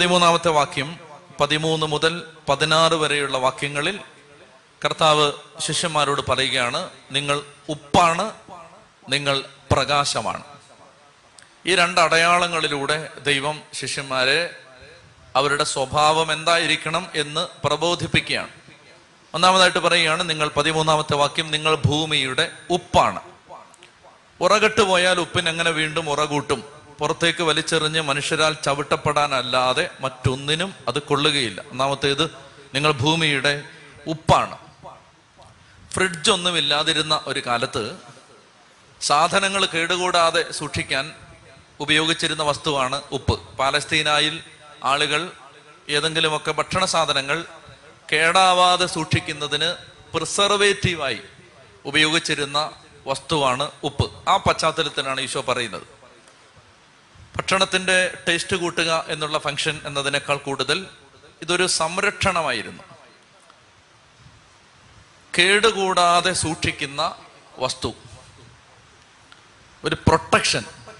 13-ാമത്തെ വാക്യം 13 മുതൽ 16 വരെയുള്ള വാക്യങ്ങളിൽ കർത്താവ് ശിഷ്യന്മാരോട് പറയുകയാണ്, നിങ്ങൾ ഉപ്പാണ്, നിങ്ങൾ പ്രകാശമാണ്. ഈ രണ്ട് അടയാളങ്ങളിലൂടെ ദൈവം ശിഷ്യന്മാരെ അവരുടെ സ്വഭാവം എന്തായിരിക്കണം എന്ന് പ്രബോധിപ്പിക്കുകയാണ്. ഒന്നാമതായിട്ട് പറയുകയാണ്, നിങ്ങൾ 13-ാമത്തെ വാക്യം, നിങ്ങൾ ഭൂമിയുടെ ഉപ്പാണ്. ഉറകെട്ട് പോയാൽ ഉപ്പിന് എങ്ങനെ വീണ്ടും ഉറകൂട്ടും? പുറത്തേക്ക് വലിച്ചെറിഞ്ഞ് മനുഷ്യരാൽ ചവിട്ടപ്പെടാനല്ലാതെ മറ്റൊന്നിനും അത് കൊള്ളുകയില്ല. ഒന്നാമത്തേത്, നിങ്ങൾ ഭൂമിയുടെ ഉപ്പാണ്. ഫ്രിഡ്ജ് ഒന്നുമില്ലാതിരുന്ന ഒരു കാലത്ത് സാധനങ്ങൾ കേടുകൂടാതെ സൂക്ഷിക്കാൻ ഉപയോഗിച്ചിരുന്ന വസ്തുവാണ് ഉപ്പ്. പാലസ്തീനായിൽ ആളുകൾ ഏതെങ്കിലുമൊക്കെ ഭക്ഷണ സാധനങ്ങൾ കേടാവാതെ സൂക്ഷിക്കുന്നതിന് പ്രിസർവേറ്റീവായി ഉപയോഗിച്ചിരുന്ന വസ്തുവാണ് ഉപ്പ്. ആ പശ്ചാത്തലത്തിലാണ് ഈശോ പറയുന്നത്, ഭക്ഷണത്തിന്റെ ടേസ്റ്റ് കൂട്ടുക എന്നുള്ള ഫംഗ്ഷൻ എന്നതിനേക്കാൾ കൂടുതൽ ഇതൊരു സംരക്ഷണമായിരുന്നു. കേടുകൂടാതെ സൂക്ഷിക്കുന്ന വസ്തു, ഒരു പ്രൊട്ടക്ഷൻ,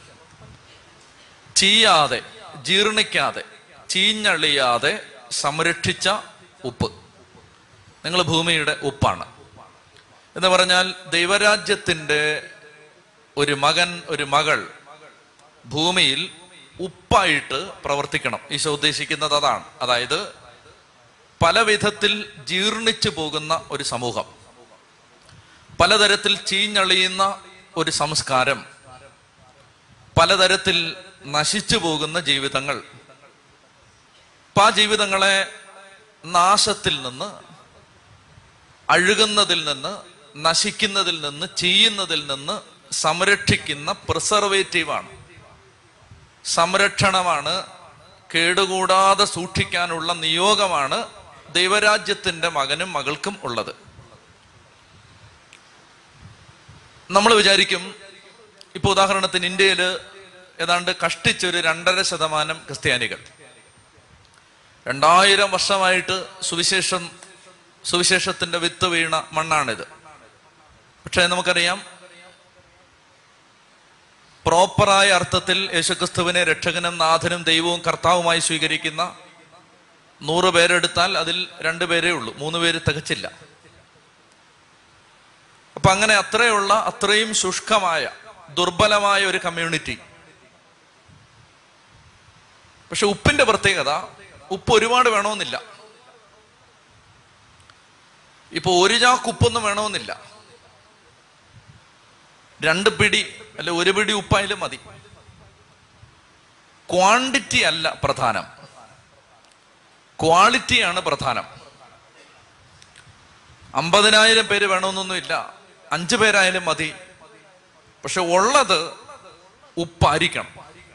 ചീയാതെ, ജീർണിക്കാതെ, ചീഞ്ഞളിയാതെ സംരക്ഷിച്ച ഉപ്പ്. നിങ്ങൾ ഭൂമിയുടെ ഉപ്പാണ് എന്ന് പറഞ്ഞാൽ ദൈവരാജ്യത്തിൻ്റെ ഒരു മകൻ, ഒരു മകൾ ഭൂമിയിൽ ഉപ്പായിട്ട് പ്രവർത്തിക്കണം. ഈശോ ഉദ്ദേശിക്കുന്നത് അതാണ്. അതായത് പല വിധത്തിൽ ജീർണിച്ചു പോകുന്ന ഒരു സമൂഹം, പലതരത്തിൽ ചീഞ്ഞളിയുന്ന ഒരു സംസ്കാരം, പലതരത്തിൽ നശിച്ചു പോകുന്ന ജീവിതങ്ങൾ. ആ ജീവിതങ്ങളെ നാശത്തിൽ നിന്ന്, അഴുകുന്നതിൽ നിന്ന്, നശിക്കുന്നതിൽ നിന്ന്, ചീയുന്നതിൽ നിന്ന് സംരക്ഷിക്കുന്ന പ്രിസർവേറ്റീവാണ്, സംരക്ഷണമാണ്, കേടുകൂടാതെ സൂക്ഷിക്കാനുള്ള നിയോഗമാണ് ദൈവരാജ്യത്തിൻ്റെ മകനും മകൾക്കും ഉള്ളത്. നമ്മൾ വിചാരിക്കും, ഇപ്പോൾ ഉദാഹരണത്തിന് ഇന്ത്യയിൽ ഏതാണ്ട് കഷ്ടിച്ചൊരു 2.5% ക്രിസ്ത്യാനികൾ, 2000 വർഷമായിട്ട് സുവിശേഷത്തിന്റെ വിത്ത് വീണ മണ്ണാണിത്. പക്ഷേ നമുക്കറിയാം, പ്രോപ്പറായ അർത്ഥത്തിൽ യേശുക്രിസ്തുവിനെ രക്ഷകനും നാഥനും ദൈവവും കർത്താവുമായി സ്വീകരിക്കുന്ന 100 പേരെടുത്താൽ അതിൽ 2 പേരേ ഉള്ളൂ, 3 പേര് തികച്ചില്ല. അപ്പൊ അങ്ങനെ അത്രയും ശുഷ്കമായ, ദുർബലമായ ഒരു കമ്മ്യൂണിറ്റി. പക്ഷെ ഉപ്പിന്റെ പ്രത്യേകത, ഉപ്പ് ഒരുപാട് വേണമെന്നില്ല. ഇപ്പൊ 1 ചാക്ക് ഉപ്പൊന്നും വേണമെന്നില്ല, 2 പിടി അല്ലെ 1 പിടി ഉപ്പായാലും മതി. ക്വാണ്ടിറ്റി അല്ല പ്രധാനം, ക്വാളിറ്റിയാണ് പ്രധാനം. 50,000 പേര് വേണമെന്നൊന്നുമില്ല, 5 പേരായാലും മതി. പക്ഷെ ഉള്ളത് ഉപ്പായിരിക്കണം.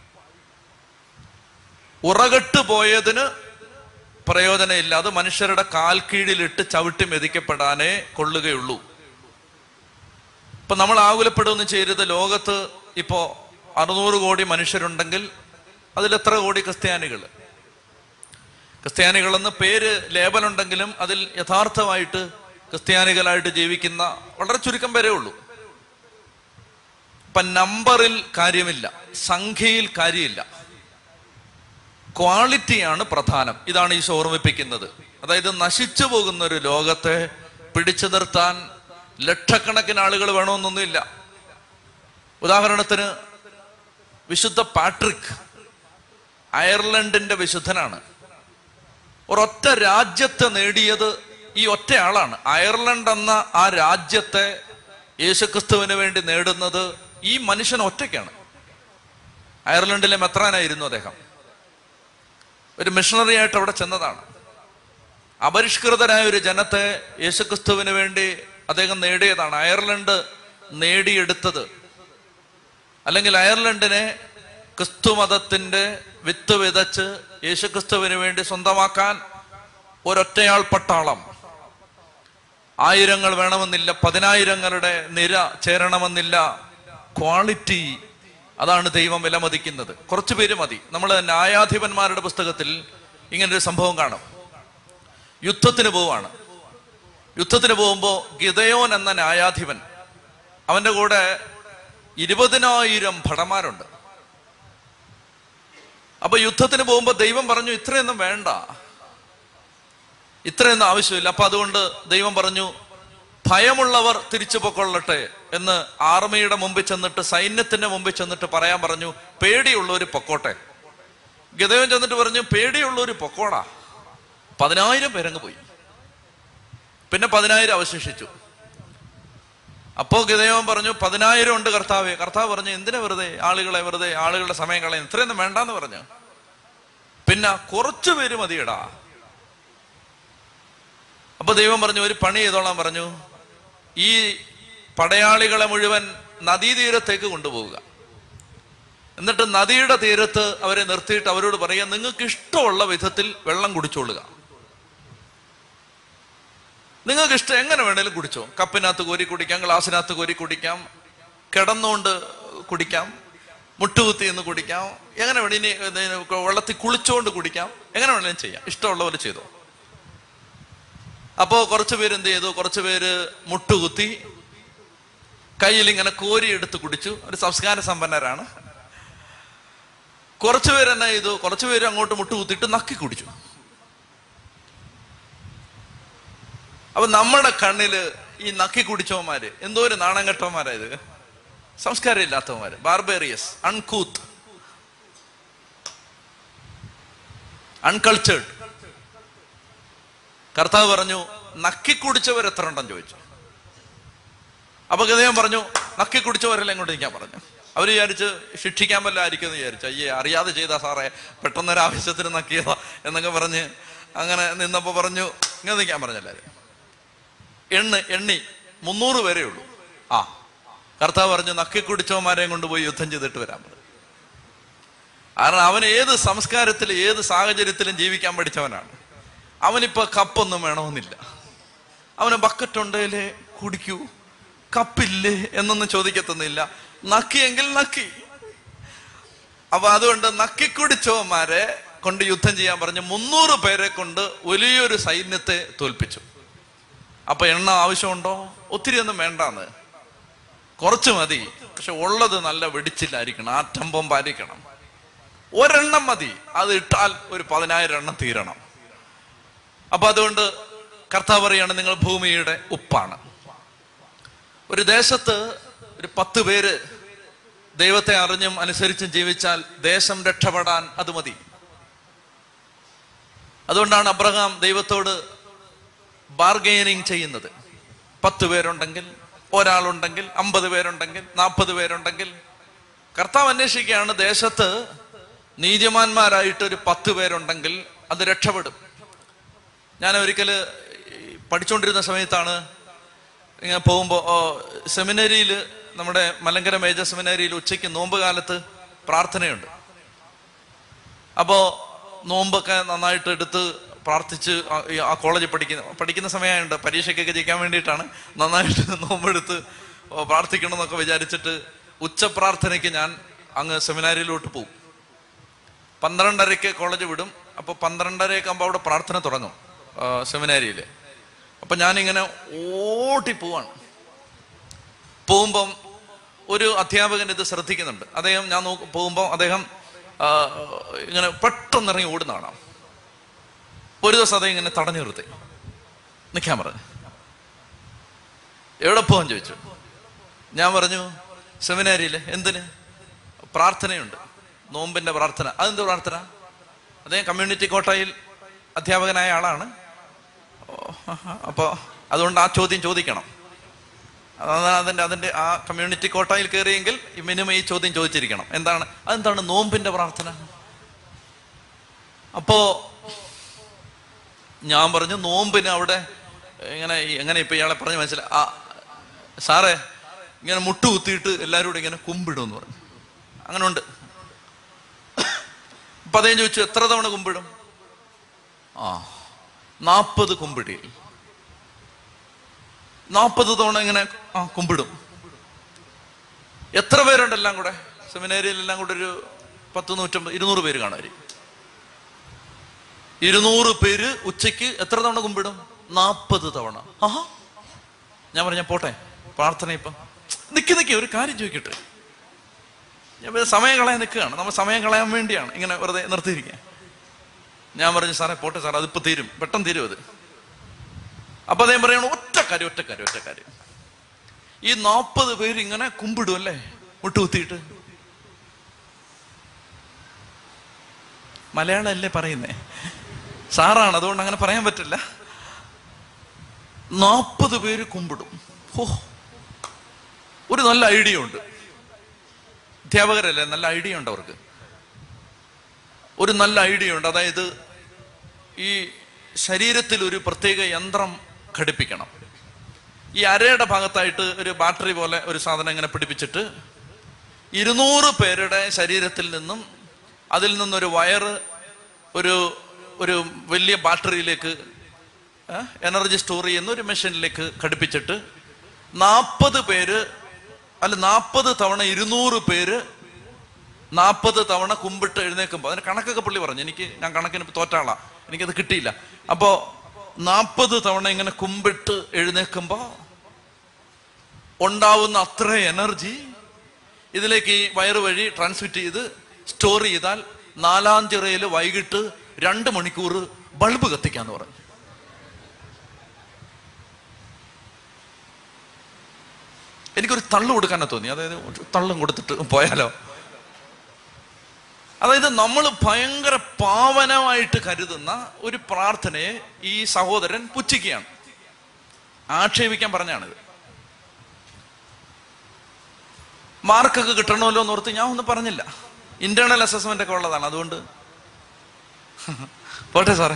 ഉറകെട്ട് പോയതിന് പ്രയോജനമില്ല, അത് മനുഷ്യരുടെ കാൽ കീഴിലിട്ട് ചവിട്ടി മെതിക്കപ്പെടാനേ കൊള്ളുകയുള്ളൂ. ഇപ്പൊ നമ്മൾ ആകുലപ്പെടുകയൊന്നും ചെയ്യരുത്. ലോകത്ത് ഇപ്പോ 600 കോടി മനുഷ്യരുണ്ടെങ്കിൽ അതിലെത്ര കോടി ക്രിസ്ത്യാനികൾ? ക്രിസ്ത്യാനികളെന്ന് പേര് ലേബലുണ്ടെങ്കിലും അതിൽ യഥാർത്ഥമായിട്ട് ക്രിസ്ത്യാനികളായിട്ട് ജീവിക്കുന്ന വളരെ ചുരുക്കം പേരേ ഉള്ളൂ. ഇപ്പൊ നമ്പറിൽ കാര്യമില്ല, സംഖ്യയിൽ കാര്യമില്ല, ക്വാളിറ്റിയാണ് പ്രധാനം. ഇതാണ് ഈശോ ഓർമ്മിപ്പിക്കുന്നത്. അതായത് നശിച്ചു പോകുന്ന ഒരു ലോകത്തെ പിടിച്ചു നിർത്താൻ ലക്ഷക്കണക്കിന് ആളുകൾ വേണമെന്നൊന്നുമില്ല. ഉദാഹരണത്തിന് വിശുദ്ധ പാട്രിക് അയർലൻഡിന്റെ വിശുദ്ധനാണ്. ഒരൊറ്റ രാജ്യത്തെ നേടിയത് ഈ ഒറ്റയാളാണ്. അയർലൻഡ് എന്ന ആ രാജ്യത്തെ യേശുക്രിസ്തുവിന് വേണ്ടി നേടുന്നത് ഈ മനുഷ്യൻ ഒറ്റയ്ക്കാണ്. അയർലൻഡിലെ മെത്രാനായിരുന്നു അദ്ദേഹം. ഒരു മിഷണറി ആയിട്ട് അവിടെ ചെന്നതാണ്. അപരിഷ്കൃതരായ ഒരു ജനത്തെ യേശുക്രിസ്തുവിന് വേണ്ടി അദ്ദേഹം നേടിയതാണ്. അയർലൻഡ് നേടിയെടുത്തത്, അല്ലെങ്കിൽ അയർലൻഡിനെ ക്രിസ്തുമതത്തിന്റെ വിത്ത് വിതച്ച് യേശുക്രിസ്തുവിന് വേണ്ടി സ്വന്തമാക്കാൻ ഒരൊറ്റയാൾ പട്ടാളം. 1000 വേണമെന്നില്ല, 10,000 നിര ചേരണമെന്നില്ല. ക്വാളിറ്റി, അതാണ് ദൈവം വിലമതിക്കുന്നത്. കുറച്ചു പേര് മതി. നമ്മൾ ന്യായാധിപന്മാരുടെ പുസ്തകത്തിൽ ഇങ്ങനൊരു സംഭവം കാണും. യുദ്ധത്തിന് പോകുമ്പോൾ ഗിദയോൻ എന്ന ന്യായാധിപൻ, അവന്റെ കൂടെ 20,000 ഭടന്മാരുണ്ട്. അപ്പൊ യുദ്ധത്തിന് പോകുമ്പോ ദൈവം പറഞ്ഞു ഇത്രയൊന്നും വേണ്ട, ഇത്രയൊന്നും ആവശ്യമില്ല. അപ്പൊ അതുകൊണ്ട് ദൈവം പറഞ്ഞു ഭയമുള്ളവർ തിരിച്ചു പൊക്കൊള്ളട്ടെ എന്ന് ആർമിയുടെ മുമ്പിൽ ചെന്നിട്ട്, സൈന്യത്തിന്റെ മുമ്പിൽ ചെന്നിട്ട് പറയാൻ പറഞ്ഞു. പേടിയുള്ളവര് പൊക്കോട്ടെ. ഗിദെയോൻ ചെന്നിട്ട് പറഞ്ഞു പേടിയുള്ളവര് പൊക്കോടാ. 10,000 പേരങ്ങ് പോയി. പിന്നെ 10,000 അവശേഷിച്ചു. അപ്പോ ഗിദെയോൻ പറഞ്ഞു 10,000 ഉണ്ട് കർത്താവേ. കർത്താവ് പറഞ്ഞു എന്തിനാ വെറുതെ ആളുകളുടെ സമയം കളയാൻ, ഇത്രയൊന്നും വേണ്ടാന്ന് പറഞ്ഞു. പിന്നെ കുറച്ചു പേര് മതിയടാ. അപ്പൊ ദൈവം പറഞ്ഞു ഒരു പണി ചെയ്തോളാൻ പറഞ്ഞു. ഈ പടയാളികളെ മുഴുവൻ നദീതീരത്തേക്ക് കൊണ്ടുപോവുക. എന്നിട്ട് നദിയുടെ തീരത്ത് അവരെ നിർത്തിയിട്ട് അവരോട് പറയുക നിങ്ങൾക്ക് ഇഷ്ടമുള്ള വിധത്തിൽ വെള്ളം കുടിച്ചോളുക. നിങ്ങൾക്ക് ഇഷ്ടം എങ്ങനെ വേണേലും കുടിച്ചോ. കപ്പിനകത്ത് കോരി കുടിക്കാം, ഗ്ലാസിനകത്ത് കോരി കുടിക്കാം, കിടന്നുകൊണ്ട് കുടിക്കാം, മുട്ടുകുത്തി എന്ന് കുടിക്കാം, എങ്ങനെ വേണേ വെള്ളത്തിൽ കുളിച്ചുകൊണ്ട് കുടിക്കാം, എങ്ങനെ വേണേലും ചെയ്യാം, ഇഷ്ടമുള്ളവർ ചെയ്തോ. അപ്പോ കുറച്ചു പേര് എന്ത് ചെയ്തു? കുറച്ചു പേര് മുട്ടുകുത്തി കയ്യിൽ ഇങ്ങനെ കോരി എടുത്ത് കുടിച്ചു. ഒരു സംസ്കാര സമ്പന്നരാണ്. കുറച്ചു പേര് എന്നാ ചെയ്തു? കുറച്ചു പേര് അങ്ങോട്ട് മുട്ടുകുത്തിയിട്ട് നക്കി കുടിച്ചു. അപ്പൊ നമ്മുടെ കണ്ണില് ഈ നക്കി കുടിച്ചവന്മാര് എന്തോ ഒരു നാണം കെട്ടവന്മാരായത്, സംസ്കാരം ഇല്ലാത്തവന്മാര്, ബാർബേറിയസ്, അൺകൂത്ത്, അൺകൾച്ചേർഡ്. കർത്താവ് പറഞ്ഞു നക്കിക്കുടിച്ചവർ എത്ര ഉണ്ടെന്ന് ചോദിച്ചു. അപ്പൊ ഗിദെയോൻ പറഞ്ഞു നക്കിക്കുടിച്ചവരെല്ലാം ഇങ്ങോട്ട് നിൽക്കാൻ പറഞ്ഞു. അവർ വിചാരിച്ച് ശിക്ഷിക്കാൻ വല്ലതായിരിക്കും എന്ന് വിചാരിച്ചു. അയ്യേ അറിയാതെ ചെയ്താ സാറേ, പെട്ടെന്നൊരാവശ്യത്തിന് നക്കിയതാ എന്നൊക്കെ പറഞ്ഞ് അങ്ങനെ നിന്നപ്പോ പറഞ്ഞു ഇങ്ങനെ നിൽക്കാൻ പറഞ്ഞല്ലാരും. എണ്ണി 300 പേരേ ഉള്ളൂ. കർത്താവ് പറഞ്ഞു നക്കിക്കുടിച്ചവന്മാരെയും കൊണ്ടുപോയി യുദ്ധം ചെയ്തിട്ട് വരാൻ പറഞ്ഞു. കാരണം അവൻ ഏത് സംസ്കാരത്തിൽ ഏത് സാഹചര്യത്തിലും ജീവിക്കാൻ പഠിച്ചവനാണ്. അവനിപ്പോ കപ്പൊന്നും വേണമെന്നില്ല. അവന് ബക്കറ്റ് ഉണ്ടേലേ കുടിക്കൂ, കപ്പില്ലേ എന്നൊന്നും ചോദിക്കത്തൊന്നുമില്ല. നക്കിയെങ്കിൽ നക്കി. അപ്പൊ അതുകൊണ്ട് നക്കിക്കുടിച്ചവന്മാരെ കൊണ്ട് യുദ്ധം ചെയ്യാൻ പറഞ്ഞു. 300 പേരെ കൊണ്ട് വലിയൊരു സൈന്യത്തെ തോൽപ്പിച്ചു. അപ്പൊ എണ്ണ ആവശ്യമുണ്ടോ? ഒത്തിരി ഒന്നും വേണ്ടാന്ന്, കുറച്ച് മതി. പക്ഷെ ഉള്ളത് നല്ല വെടിച്ചില്ലായിരിക്കണം, ആറ്റമ്പം പാലിക്കണം. ഒരെണ്ണം മതി, അത് ഇട്ടാൽ ഒരു 10,000 എണ്ണം തീരണം. അപ്പൊ അതുകൊണ്ട് കർത്താവ് പറയാണ് നിങ്ങൾ ഭൂമിയുടെ ഉപ്പാണ്. ഒരു ദേശത്ത് ഒരു 10 പേര് ദൈവത്തെ അറിഞ്ഞും അനുസരിച്ചും ജീവിച്ചാൽ ദേശം രക്ഷപ്പെടാൻ അത് മതി. അതുകൊണ്ടാണ് അബ്രഹാം ദൈവത്തോട് ബാർഗെയിനിങ് ചെയ്യുന്നത്. 10 പേരുണ്ടെങ്കിൽ, ഒരാളുണ്ടെങ്കിൽ, 50 പേരുണ്ടെങ്കിൽ, 40 പേരുണ്ടെങ്കിൽ. കർത്താവ് അന്വേഷിക്കുകയാണ് ദേശത്ത് നീതിമാന്മാരായിട്ട് ഒരു 10 പേരുണ്ടെങ്കിൽ അത് രക്ഷപ്പെടും. ഞാൻ ഒരിക്കല് പഠിച്ചുകൊണ്ടിരുന്ന സമയത്താണ് ഇങ്ങനെ പോകുമ്പോൾ സെമിനറിയിൽ, നമ്മുടെ മലങ്കര മേജർ സെമിനറിയിൽ ഉച്ചയ്ക്ക് നോമ്പ് കാലത്ത് പ്രാർത്ഥനയുണ്ട്. അപ്പോ നോമ്പൊക്കെ നന്നായിട്ട് എടുത്ത് പ്രാർത്ഥിച്ച് ആ കോളേജിൽ പഠിക്കുന്ന സമയമുണ്ട്. പരീക്ഷയ്ക്കൊക്കെ ജയിക്കാൻ വേണ്ടിയിട്ടാണ് നന്നായിട്ട് നോമ്പെടുത്ത് പ്രാർത്ഥിക്കണം എന്നൊക്കെ വിചാരിച്ചിട്ട് ഉച്ചപ്രാർത്ഥനയ്ക്ക് ഞാൻ അങ്ങ് സെമിനാരിയിലോട്ട് പോകും. 12:30 കോളേജ് വിടും. അപ്പോൾ 12:30 ആകുമ്പോൾ അവിടെ പ്രാർത്ഥന തുടങ്ങും സെമിനാരിയിൽ. അപ്പൊ ഞാനിങ്ങനെ ഓടി പോകുമ്പം ഒരു അധ്യാപകൻ ഇത് ശ്രദ്ധിക്കുന്നുണ്ട്. അദ്ദേഹം ഞാൻ പോകുമ്പോൾ അദ്ദേഹം ഇങ്ങനെ പെട്ടെന്ന് ഇറങ്ങി ഓടുന്നതാണ്. ഒരു ദിവസം അദ്ദേഹം ഇങ്ങനെ തടഞ്ഞു നിർത്തി നിൽക്കാൻ പറഞ്ഞു. എവിടെ പോകാൻ ചോദിച്ചു. ഞാൻ പറഞ്ഞു സെമിനാരിയില്. എന്തിന്? പ്രാർത്ഥനയുണ്ട്, നോമ്പിന്റെ പ്രാർത്ഥന. അതെന്ത് പ്രാർത്ഥന? അദ്ദേഹം കമ്മ്യൂണിറ്റി കോട്ടയിൽ അധ്യാപകനായ ആളാണ്. അപ്പോൾ അതുകൊണ്ട് ആ ചോദ്യം ചോദിക്കണം. അതിന്റെ ആ കമ്മ്യൂണിറ്റി കോട്ടയിൽ കയറിയെങ്കിൽ മിനിമം ഈ ചോദ്യം ചോദിച്ചിരിക്കണം. അതെന്താണ് നോമ്പിന്റെ പ്രാർത്ഥന? അപ്പോ ഞാൻ പറഞ്ഞു നോമ്പിന് അവിടെ എങ്ങനെ ഇപ്പൊ ഇയാളെ പറഞ്ഞ് മനസ്സിലായി. സാറേ ഇങ്ങനെ മുട്ടുകുത്തിയിട്ട് എല്ലാവരും ഇങ്ങനെ കുമ്പിടും പറഞ്ഞു. അങ്ങനെ ഉണ്ട്. അപ്പൊ അദ്ദേഹം ചോദിച്ചു എത്ര തവണ കുമ്പിടും? 40 കുമ്പിടി. 40 തവണ ഇങ്ങനെ കുമ്പിടും. എത്ര പേരുണ്ട് എല്ലാം കൂടെ? സെമിനാരിയിലെല്ലാം കൂടെ ഒരു 100-150-200 പേര് കാണുമായിരിക്കും. 200 പേര് ഉച്ചയ്ക്ക് എത്ര തവണ കുമ്പിടും? 40 തവണ. ഞാൻ പറഞ്ഞ പോട്ടെ പ്രാർത്ഥന. ഇപ്പം നിക്ക് ഒരു കാര്യം ചോദിക്കട്ടെ. ഞാൻ സമയം കളയാൻ നിൽക്കുകയാണ്, നമ്മൾ സമയം കളയാൻ വേണ്ടിയാണ് ഇങ്ങനെ വെറുതെ നിർത്തിയിരിക്കുക. ഞാൻ പറഞ്ഞു സാറേ പോട്ടെ സാർ, അതിപ്പോൾ തീരും, പെട്ടെന്ന് തീരും അത്. അപ്പൊ അദ്ദേഹം പറയണം ഒറ്റ കാര്യം, ഈ 40 പേര് ഇങ്ങനെ കുമ്പിടും അല്ലേ മുട്ടുകുത്തിയിട്ട്. മലയാളം അല്ലേ പറയുന്നേ, സാറാണ്, അതുകൊണ്ട് അങ്ങനെ പറയാൻ പറ്റില്ല. 40 പേര് കുമ്പിടും. ഒരു നല്ല ഐഡിയ ഉണ്ട്, അധ്യാപകരല്ലേ, നല്ല ഐഡിയ ഉണ്ട് അവർക്ക്, ഒരു നല്ല ഐഡിയ ഉണ്ട്. അതായത് ഈ ശരീരത്തിൽ ഒരു പ്രത്യേക യന്ത്രം ഘടിപ്പിക്കണം. ഈ അരയുടെ ഭാഗത്തായിട്ട് ഒരു ബാറ്ററി പോലെ ഒരു സാധനം ഇങ്ങനെ പിടിപ്പിച്ചിട്ട് 200 പേരുടെ ശരീരത്തിൽ നിന്നും അതിൽ നിന്നൊരു വയറ് ഒരു വലിയ ബാറ്ററിയിലേക്ക് എനർജി സ്റ്റോർ ചെയ്യുന്ന ഒരു മെഷീനിലേക്ക് ഘടിപ്പിച്ചിട്ട് 40 പേര് അല്ല 40 തവണ 200 പേര് 40 തവണ കുമ്പിട്ട് എഴുന്നേക്കുമ്പോൾ, അതിന് കണക്കൊക്കെ പുള്ളി പറഞ്ഞു, ഞാൻ കണക്കിന് തോറ്റാളാ, എനിക്കത് കിട്ടിയില്ല. അപ്പോ 40 തവണ ഇങ്ങനെ കുമ്പിട്ട് എഴുന്നേക്കുമ്പോ ഉണ്ടാവുന്ന അത്ര എനർജി ഇതിലേക്ക് ഈ വയറ് വഴി ട്രാൻസ്മിറ്റ് ചെയ്ത് സ്റ്റോർ ചെയ്താൽ 4-ാം ചിറയിൽ വൈകിട്ട് 2 മണിക്കൂർ ബൾബ് കത്തിക്കാന്ന് പറഞ്ഞു. എനിക്കൊരു തള്ളു കൊടുക്കാനാ തോന്നി, അതായത് തള്ളും കൊടുത്തിട്ട് പോയാലോ. അതായത് നമ്മൾ ഭയങ്കര പാവനമായിട്ട് കരുതുന്ന ഒരു പ്രാർത്ഥനയെ ഈ സഹോദരൻ പുച്ഛിക്കുകയാണ്, ആക്ഷേപിക്കാൻ പറഞ്ഞാണിത്. മാർക്കൊക്കെ കിട്ടണമല്ലോ എന്ന് ഓർത്ത് ഞാൻ ഒന്നും പറഞ്ഞില്ല, ഇന്റേണൽ അസസ്മെന്റ് ഒക്കെ ഉള്ളതാണ്, അതുകൊണ്ട് പോട്ടെ സാറേ.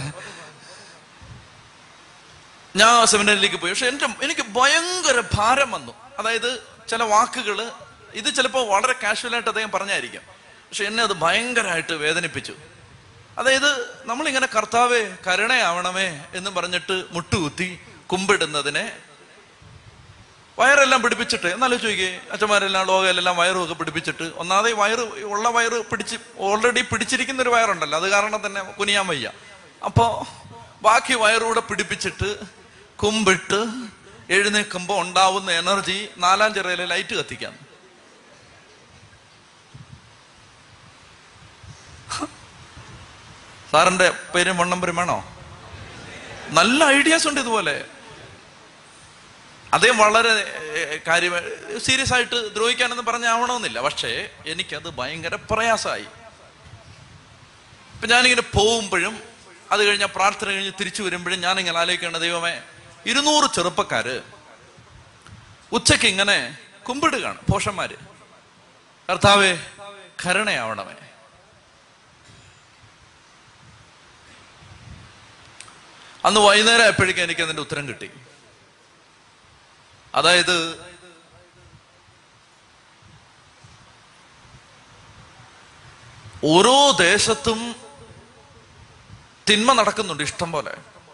ഞാൻ സെമിനാറിലേക്ക് പോയി, പക്ഷെ എനിക്ക് ഭയങ്കര ഭാരം വന്നു. അതായത് ചില വാക്കുകൾ, ഇത് ചിലപ്പോൾ വളരെ കാഷ്വലായിട്ട് അദ്ദേഹം പറഞ്ഞായിരിക്കും, പക്ഷെ എന്നെ അത് ഭയങ്കരമായിട്ട് വേദനിപ്പിച്ചു. അതായത് നമ്മളിങ്ങനെ കർത്താവേ കരുണയാവണമേ എന്ന് പറഞ്ഞിട്ട് മുട്ടുകുത്തി കുമ്പിടുന്നതിനെ വയറെല്ലാം പിടിപ്പിച്ചിട്ട്, എന്നാലും ചോദിക്കേ അച്ഛന്മാരെല്ലാം ലോകയിലെല്ലാം വയറുമൊക്കെ പിടിപ്പിച്ചിട്ട്, ഒന്നാമത് വയറ് ഓൾറെഡി പിടിച്ചിരിക്കുന്ന ഒരു വയറുണ്ടല്ലോ, അത് കാരണം തന്നെ കുനിയാൻ വയ്യ. അപ്പോ ബാക്കി വയറൂടെ പിടിപ്പിച്ചിട്ട് കുമ്പിട്ട് എഴുന്നേൽക്കുമ്പോൾ ഉണ്ടാവുന്ന എനർജി 4-ാം ചിറയിലെ ലൈറ്റ് കത്തിക്കാൻ. സാറിന്റെ പേരും വണ്ണമ്പരും വേണോ? നല്ല ഐഡിയാസ് ഉണ്ട് ഇതുപോലെ. അദ്ദേഹം വളരെ സീരിയസ് ആയിട്ട് ദ്രോഹിക്കാനെന്ന് പറഞ്ഞാവണമെന്നില്ല, പക്ഷേ എനിക്കത് ഭയങ്കര പ്രയാസമായി. ഇപ്പൊ ഞാനിങ്ങനെ പോകുമ്പോഴും അത് കഴിഞ്ഞ പ്രാർത്ഥന കഴിഞ്ഞ് തിരിച്ചു വരുമ്പോഴും ഞാനിങ്ങനെ ആലോചിക്കുകയാണ്, ദൈവമേ 200 ചെറുപ്പക്കാര് ഉച്ചയ്ക്ക് ഇങ്ങനെ കുമ്പിടുകയാണ്, പോഷന്മാര്, കർത്താവേ കരുണയാവണമേ. അന്ന് വൈകുന്നേരം ആയപ്പോഴേക്കും എനിക്ക് അതിന്റെ ഉത്തരം കിട്ടി. അതായത് ഓരോ ദേശത്തും തിന്മ നടക്കുന്നുണ്ട് ഇഷ്ടം പോലെ.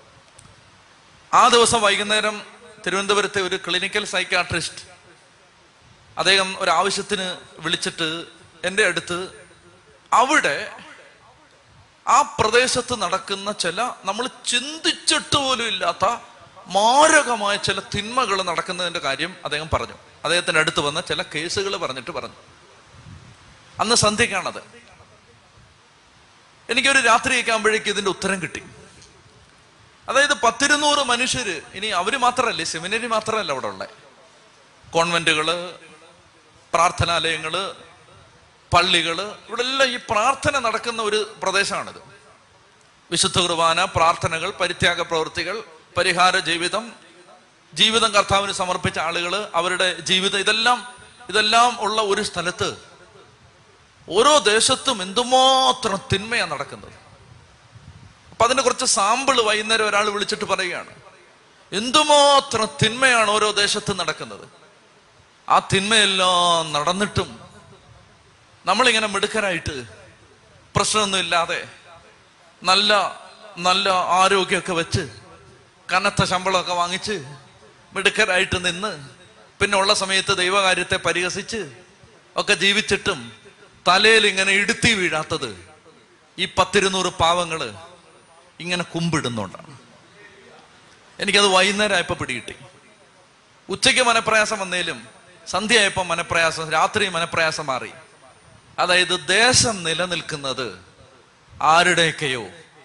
ആ ദിവസം വൈകുന്നേരം തിരുവനന്തപുരത്തെ ഒരു ക്ലിനിക്കൽ സൈക്കാട്രിസ്റ്റ് അദ്ദേഹം ഒരു ആവശ്യത്തിന് വിളിച്ചിട്ട് എൻ്റെ അടുത്ത് അവിടെ ആ പ്രദേശത്ത് നടക്കുന്ന ചില നമ്മൾ ചിന്തിച്ചിട്ട് പോലും ഇല്ലാത്ത മാരകമായ ചില തിന്മകൾ നടക്കുന്നതിന്റെ കാര്യം അദ്ദേഹം പറഞ്ഞു. അദ്ദേഹത്തിന്റെ അടുത്ത് വന്ന ചില കേസുകൾ പറഞ്ഞു. അന്ന് സന്ധ്യക്കാണത്. എനിക്കൊരു രാത്രിയൊക്കെ ആകുമ്പോഴേക്കും ഇതിന്റെ ഉത്തരം കിട്ടി. അതായത് 10-200 മനുഷ്യര്, ഇനി അവര് മാത്രമല്ലേ, സെമിനറി മാത്രമല്ല അവിടെ ഉള്ള, കോൺവെന്റുകള്, പ്രാർത്ഥനാലയങ്ങള്, പള്ളികള്, ഇവിടെ എല്ലാം ഈ പ്രാർത്ഥന നടക്കുന്ന ഒരു പ്രദേശമാണിത്. വിശുദ്ധ കുർബാന, പ്രാർത്ഥനകൾ, പരിത്യാഗ പ്രവൃത്തികൾ, പരിഹാര ജീവിതം കർത്താവിന് സമർപ്പിച്ച ആളുകൾ, അവരുടെ ജീവിതം, ഇതെല്ലാം ഉള്ള ഒരു സ്ഥലത്ത് ഓരോ ദേശത്തും എന്തുമാത്രം തിന്മയാണ് നടക്കുന്നത്. അപ്പൊ അതിന്റെ കുറച്ച് സാമ്പിള് വൈകുന്നേരം ഒരാൾ വിളിച്ചിട്ട് പറയുകയാണ്, എന്തുമാത്രം തിന്മയാണ് ഓരോ ദേശത്തും നടക്കുന്നത്. ആ തിന്മയെല്ലാം നടന്നിട്ടും നമ്മളിങ്ങനെ മിടുക്കരായിട്ട് പ്രശ്നമൊന്നും ഇല്ലാതെ നല്ല നല്ല ആരോഗ്യമൊക്കെ വെച്ച് കനത്ത ശമ്പളമൊക്കെ വാങ്ങിച്ച് മിടുക്കരായിട്ട് നിന്ന് പിന്നെ ഉള്ള സമയത്ത് ദൈവകാര്യത്തെ പരിഹസിച്ച് ഒക്കെ ജീവിച്ചിട്ടും തലയിൽ ഇങ്ങനെ ഇടുത്തി വീഴാത്തത് ഈ 10-200 പാവങ്ങള് ഇങ്ങനെ കുമ്പിടുന്നുണ്ടാണ്. എനിക്കത് വൈകുന്നേരം ആയപ്പോൾ പിടികിട്ടി. ഉച്ചയ്ക്ക് മനപ്രയാസം വന്നേലും സന്ധ്യയായപ്പോൾ മനപ്രയാസം, രാത്രി മനപ്രയാസം മാറി. അതായത് ദേശം നിലനിൽക്കുന്നത് ആരുടെയൊക്കെയോ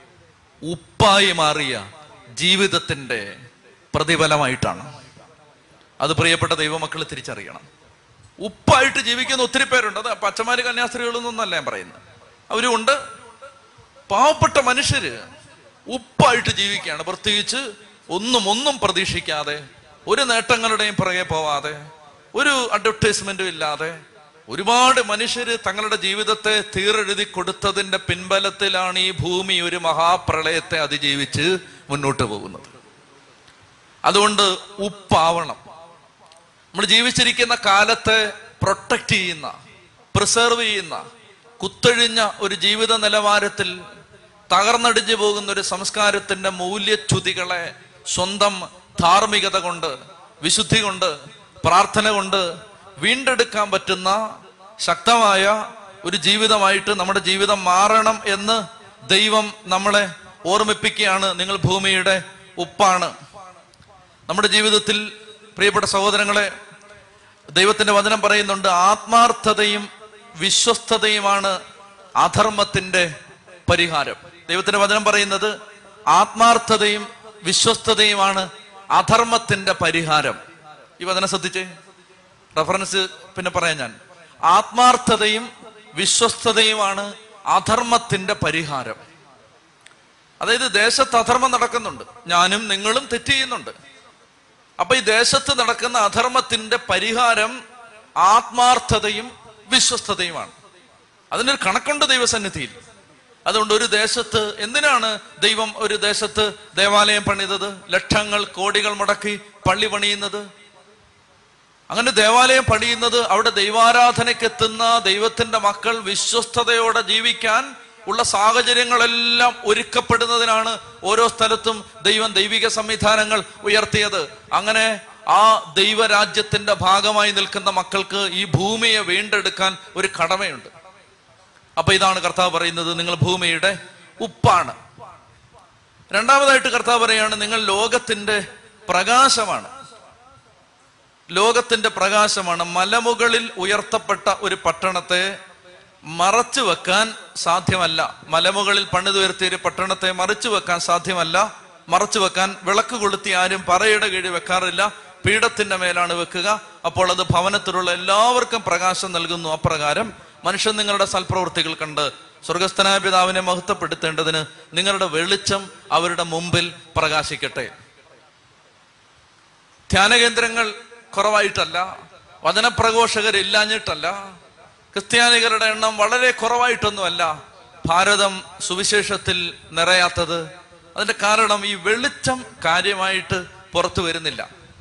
ഉപ്പായി മാറിയ ജീവിതത്തിന്റെ പ്രതിഫലമായിട്ടാണ്. അത് പ്രിയപ്പെട്ട ദൈവമക്കൾ തിരിച്ചറിയണം. ഉപ്പായിട്ട് ജീവിക്കുന്ന ഒത്തിരി പേരുണ്ട്. അത് പച്ചമാര് കന്യാസ്ത്രീകളൊന്നല്ല ഞാൻ പറയുന്നത്. അവരുമുണ്ട്. പാവപ്പെട്ട മനുഷ്യര് ഉപ്പായിട്ട് ജീവിക്കുകയാണ്. പ്രത്യേകിച്ച് ഒന്നും പ്രതീക്ഷിക്കാതെ, ഒരു നേട്ടങ്ങളുടെയും പുറകെ പോവാതെ, ഒരു അഡ്വർടൈസ്മെന്റും ഇല്ലാതെ ഒരുപാട് മനുഷ്യര് തങ്ങളുടെ ജീവിതത്തെ തീരെഴുതി കൊടുത്തതിന്റെ പിൻബലത്തിലാണ് ഈ ഭൂമി ഒരു മഹാപ്രളയത്തെ അതിജീവിച്ച് മുന്നോട്ട് പോകുന്നത്. അതുകൊണ്ട് ഉപ്പാവണം. നമ്മൾ ജീവിച്ചിരിക്കുന്ന കാലത്തെ പ്രൊട്ടക്ട് ചെയ്യുന്ന, പ്രിസർവ് ചെയ്യുന്ന, കുത്തൊഴിഞ്ഞ ഒരു ജീവിത നിലവാരത്തിൽ തകർന്നടിഞ്ഞു പോകുന്ന ഒരു സംസ്കാരത്തിന്റെ മൂല്യച്യുതികളെ സ്വന്തം ധാർമ്മികത കൊണ്ട്, വിശുദ്ധി കൊണ്ട്, പ്രാർത്ഥന കൊണ്ട് വീണ്ടെടുക്കാൻ പറ്റുന്ന ശക്തമായ ഒരു ജീവിതമായിട്ട് നമ്മുടെ ജീവിതം മാറണം എന്ന് ദൈവം നമ്മളെ ഓർമ്മിപ്പിക്കുകയാണ്. നിങ്ങൾ ഭൂമിയുടെ ഉപ്പാണ്. നമ്മുടെ ജീവിതത്തിൽ പ്രിയപ്പെട്ട സഹോദരങ്ങളെ, ദൈവത്തിന്റെ വചനം പറയുന്നുണ്ട്, ആത്മാർത്ഥതയും വിശ്വസ്തതയുമാണ് അധർമ്മത്തിന്റെ പരിഹാരം. ദൈവത്തിന്റെ വചനം പറയുന്നത് ആത്മാർത്ഥതയും വിശ്വസ്തതയുമാണ് അധർമ്മത്തിന്റെ പരിഹാരം. ഈ വചനം ശ്രദ്ധിച്ചേ, റെഫറൻസ് പിന്നെ പറയാം ഞാൻ. ആത്മാർത്ഥതയും വിശ്വസ്തതയുമാണ് അധർമ്മത്തിന്റെ പരിഹാരം. അതായത് ദേശത്ത് അധർമ്മം നടക്കുന്നുണ്ട്, ഞാനും നിങ്ങളും തെറ്റ് ചെയ്യുന്നുണ്ട്. അപ്പൊ ഈ ദേശത്ത് നടക്കുന്ന അധർമ്മത്തിന്റെ പരിഹാരം ആത്മാർത്ഥതയും വിശ്വസ്തതയുമാണ്. അതിനൊരു കണക്കുണ്ട് ദൈവസന്നിധിയിൽ. അതുകൊണ്ട് ഒരു ദേശത്ത്, എന്തിനാണ് ദൈവം ഒരു ദേശത്ത് ദേവാലയം പണിതത്, ലക്ഷങ്ങൾ കോടികൾ മുടക്കി പള്ളി പണിയുന്നത്? അങ്ങനെ ദേവാലയം പണിയുന്നത് അവിടെ ദൈവാരാധനയ്ക്കെത്തുന്ന ദൈവത്തിന്റെ മക്കൾ വിശ്വസ്തയോടെ ജീവിക്കാൻ ഉള്ള സാഹചര്യങ്ങളെല്ലാം ഒരുക്കപ്പെടുന്നതിനാണ്. ഓരോ സ്ഥലത്തും ദൈവം ദൈവിക സംവിധാനങ്ങൾ ഉയർത്തിയത്. അങ്ങനെ ആ ദൈവരാജ്യത്തിന്റെ ഭാഗമായി നിൽക്കുന്ന മക്കൾക്ക് ഈ ഭൂമിയെ വീണ്ടെടുക്കാൻ ഒരു കടമയുണ്ട്. അപ്പൊ ഇതാണ് കർത്താവ് പറയുന്നത്, നിങ്ങൾ ഭൂമിയുടെ ഉപ്പാണ്. രണ്ടാമതായിട്ട് കർത്താവ് പറയാണ്, നിങ്ങൾ ലോകത്തിന്റെ പ്രകാശമാണ്. ലോകത്തിന്റെ പ്രകാശമാണ്. മലമുകളിൽ ഉയർത്തപ്പെട്ട ഒരു പട്ടണത്തെ മറച്ചു വെക്കാൻ സാധ്യമല്ല. മലമുകളിൽ പണിതുയർത്തിയ ഒരു പട്ടണത്തെ മറിച്ചു വെക്കാൻ സാധ്യമല്ല. മറച്ചു വെക്കാൻ വിളക്ക് കൊളുത്തി ആരും പറയുടെ കീഴിൽ വെക്കാറില്ല, പീഠത്തിന്റെ മേലാണ് വെക്കുക. അപ്പോൾ അത് ഭവനത്തിലുള്ള എല്ലാവർക്കും പ്രകാശം നൽകുന്നു. അപ്രകാരം മനുഷ്യൻ നിങ്ങളുടെ സൽപ്രവൃത്തികൾ കണ്ട് സ്വർഗസ്ഥനായ പിതാവിനെ മഹത്വപ്പെടുത്തേണ്ടതിന് നിങ്ങളുടെ വെളിച്ചം അവരുടെ മുമ്പിൽ പ്രകാശിക്കട്ടെ. ധ്യാനകേന്ദ്രങ്ങൾ കുറവായിട്ടല്ല, വചനപ്രഘോഷകരില്ലാഞ്ഞിട്ടല്ല, ക്രിസ്ത്യാനികളുടെ എണ്ണം വളരെ കുറവായിട്ടൊന്നുമല്ല ഭാരതം സുവിശേഷത്തിൽ നിറയാത്തത്. അതിന്റെ കാരണം ഈ വെളിച്ചം കാര്യമായിട്ട് പുറത്തു വരുന്നില്ല.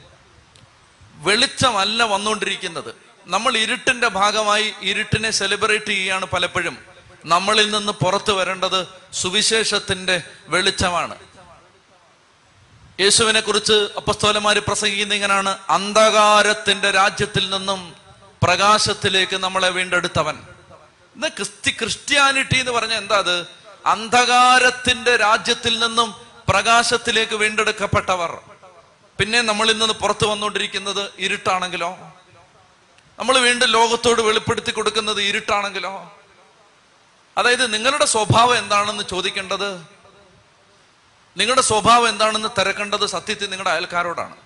വെളിച്ചമല്ല വന്നുകൊണ്ടിരിക്കുന്നത്. നമ്മൾ ഇരുട്ടിന്റെ ഭാഗമായി ഇരുട്ടിനെ സെലിബ്രേറ്റ് ചെയ്യുകയാണ് പലപ്പോഴും. നമ്മളിൽ നിന്ന് പുറത്തു വരേണ്ടത് സുവിശേഷത്തിന്റെ വെളിച്ചമാണ്. യേശുവിനെ കുറിച്ച് അപ്പസ്തോലന്മാര് പ്രസംഗിക്കുന്ന ഇങ്ങനെയാണ്, അന്ധകാരത്തിന്റെ രാജ്യത്തിൽ നിന്നും പ്രകാശത്തിലേക്ക് നമ്മളെ വീണ്ടെടുത്തവൻ. ഇത് ക്രിസ്ത്യാനിറ്റി എന്ന് പറഞ്ഞാൽ എന്താ? അത് അന്ധകാരത്തിന്റെ രാജ്യത്തിൽ നിന്നും പ്രകാശത്തിലേക്ക് വീണ്ടെടുക്കപ്പെട്ടവർ. പിന്നെ നമ്മളിൽ നിന്ന് പുറത്തു വന്നുകൊണ്ടിരിക്കുന്നത് ഇരുട്ടാണെങ്കിലോ, നമ്മൾ വീണ്ടും ലോകത്തോട് വെളിപ്പെടുത്തി കൊടുക്കുന്നത് ഇരുട്ടാണെങ്കിലോ? അതായത് നിങ്ങളുടെ സ്വഭാവം എന്താണെന്ന് ചോദിക്കേണ്ടത്, നിങ്ങളുടെ സ്വഭാവം എന്താണെന്ന് തിരക്കേണ്ടത് സത്യത്തിൽ നിങ്ങളുടെ അയൽക്കാരോടാണ്.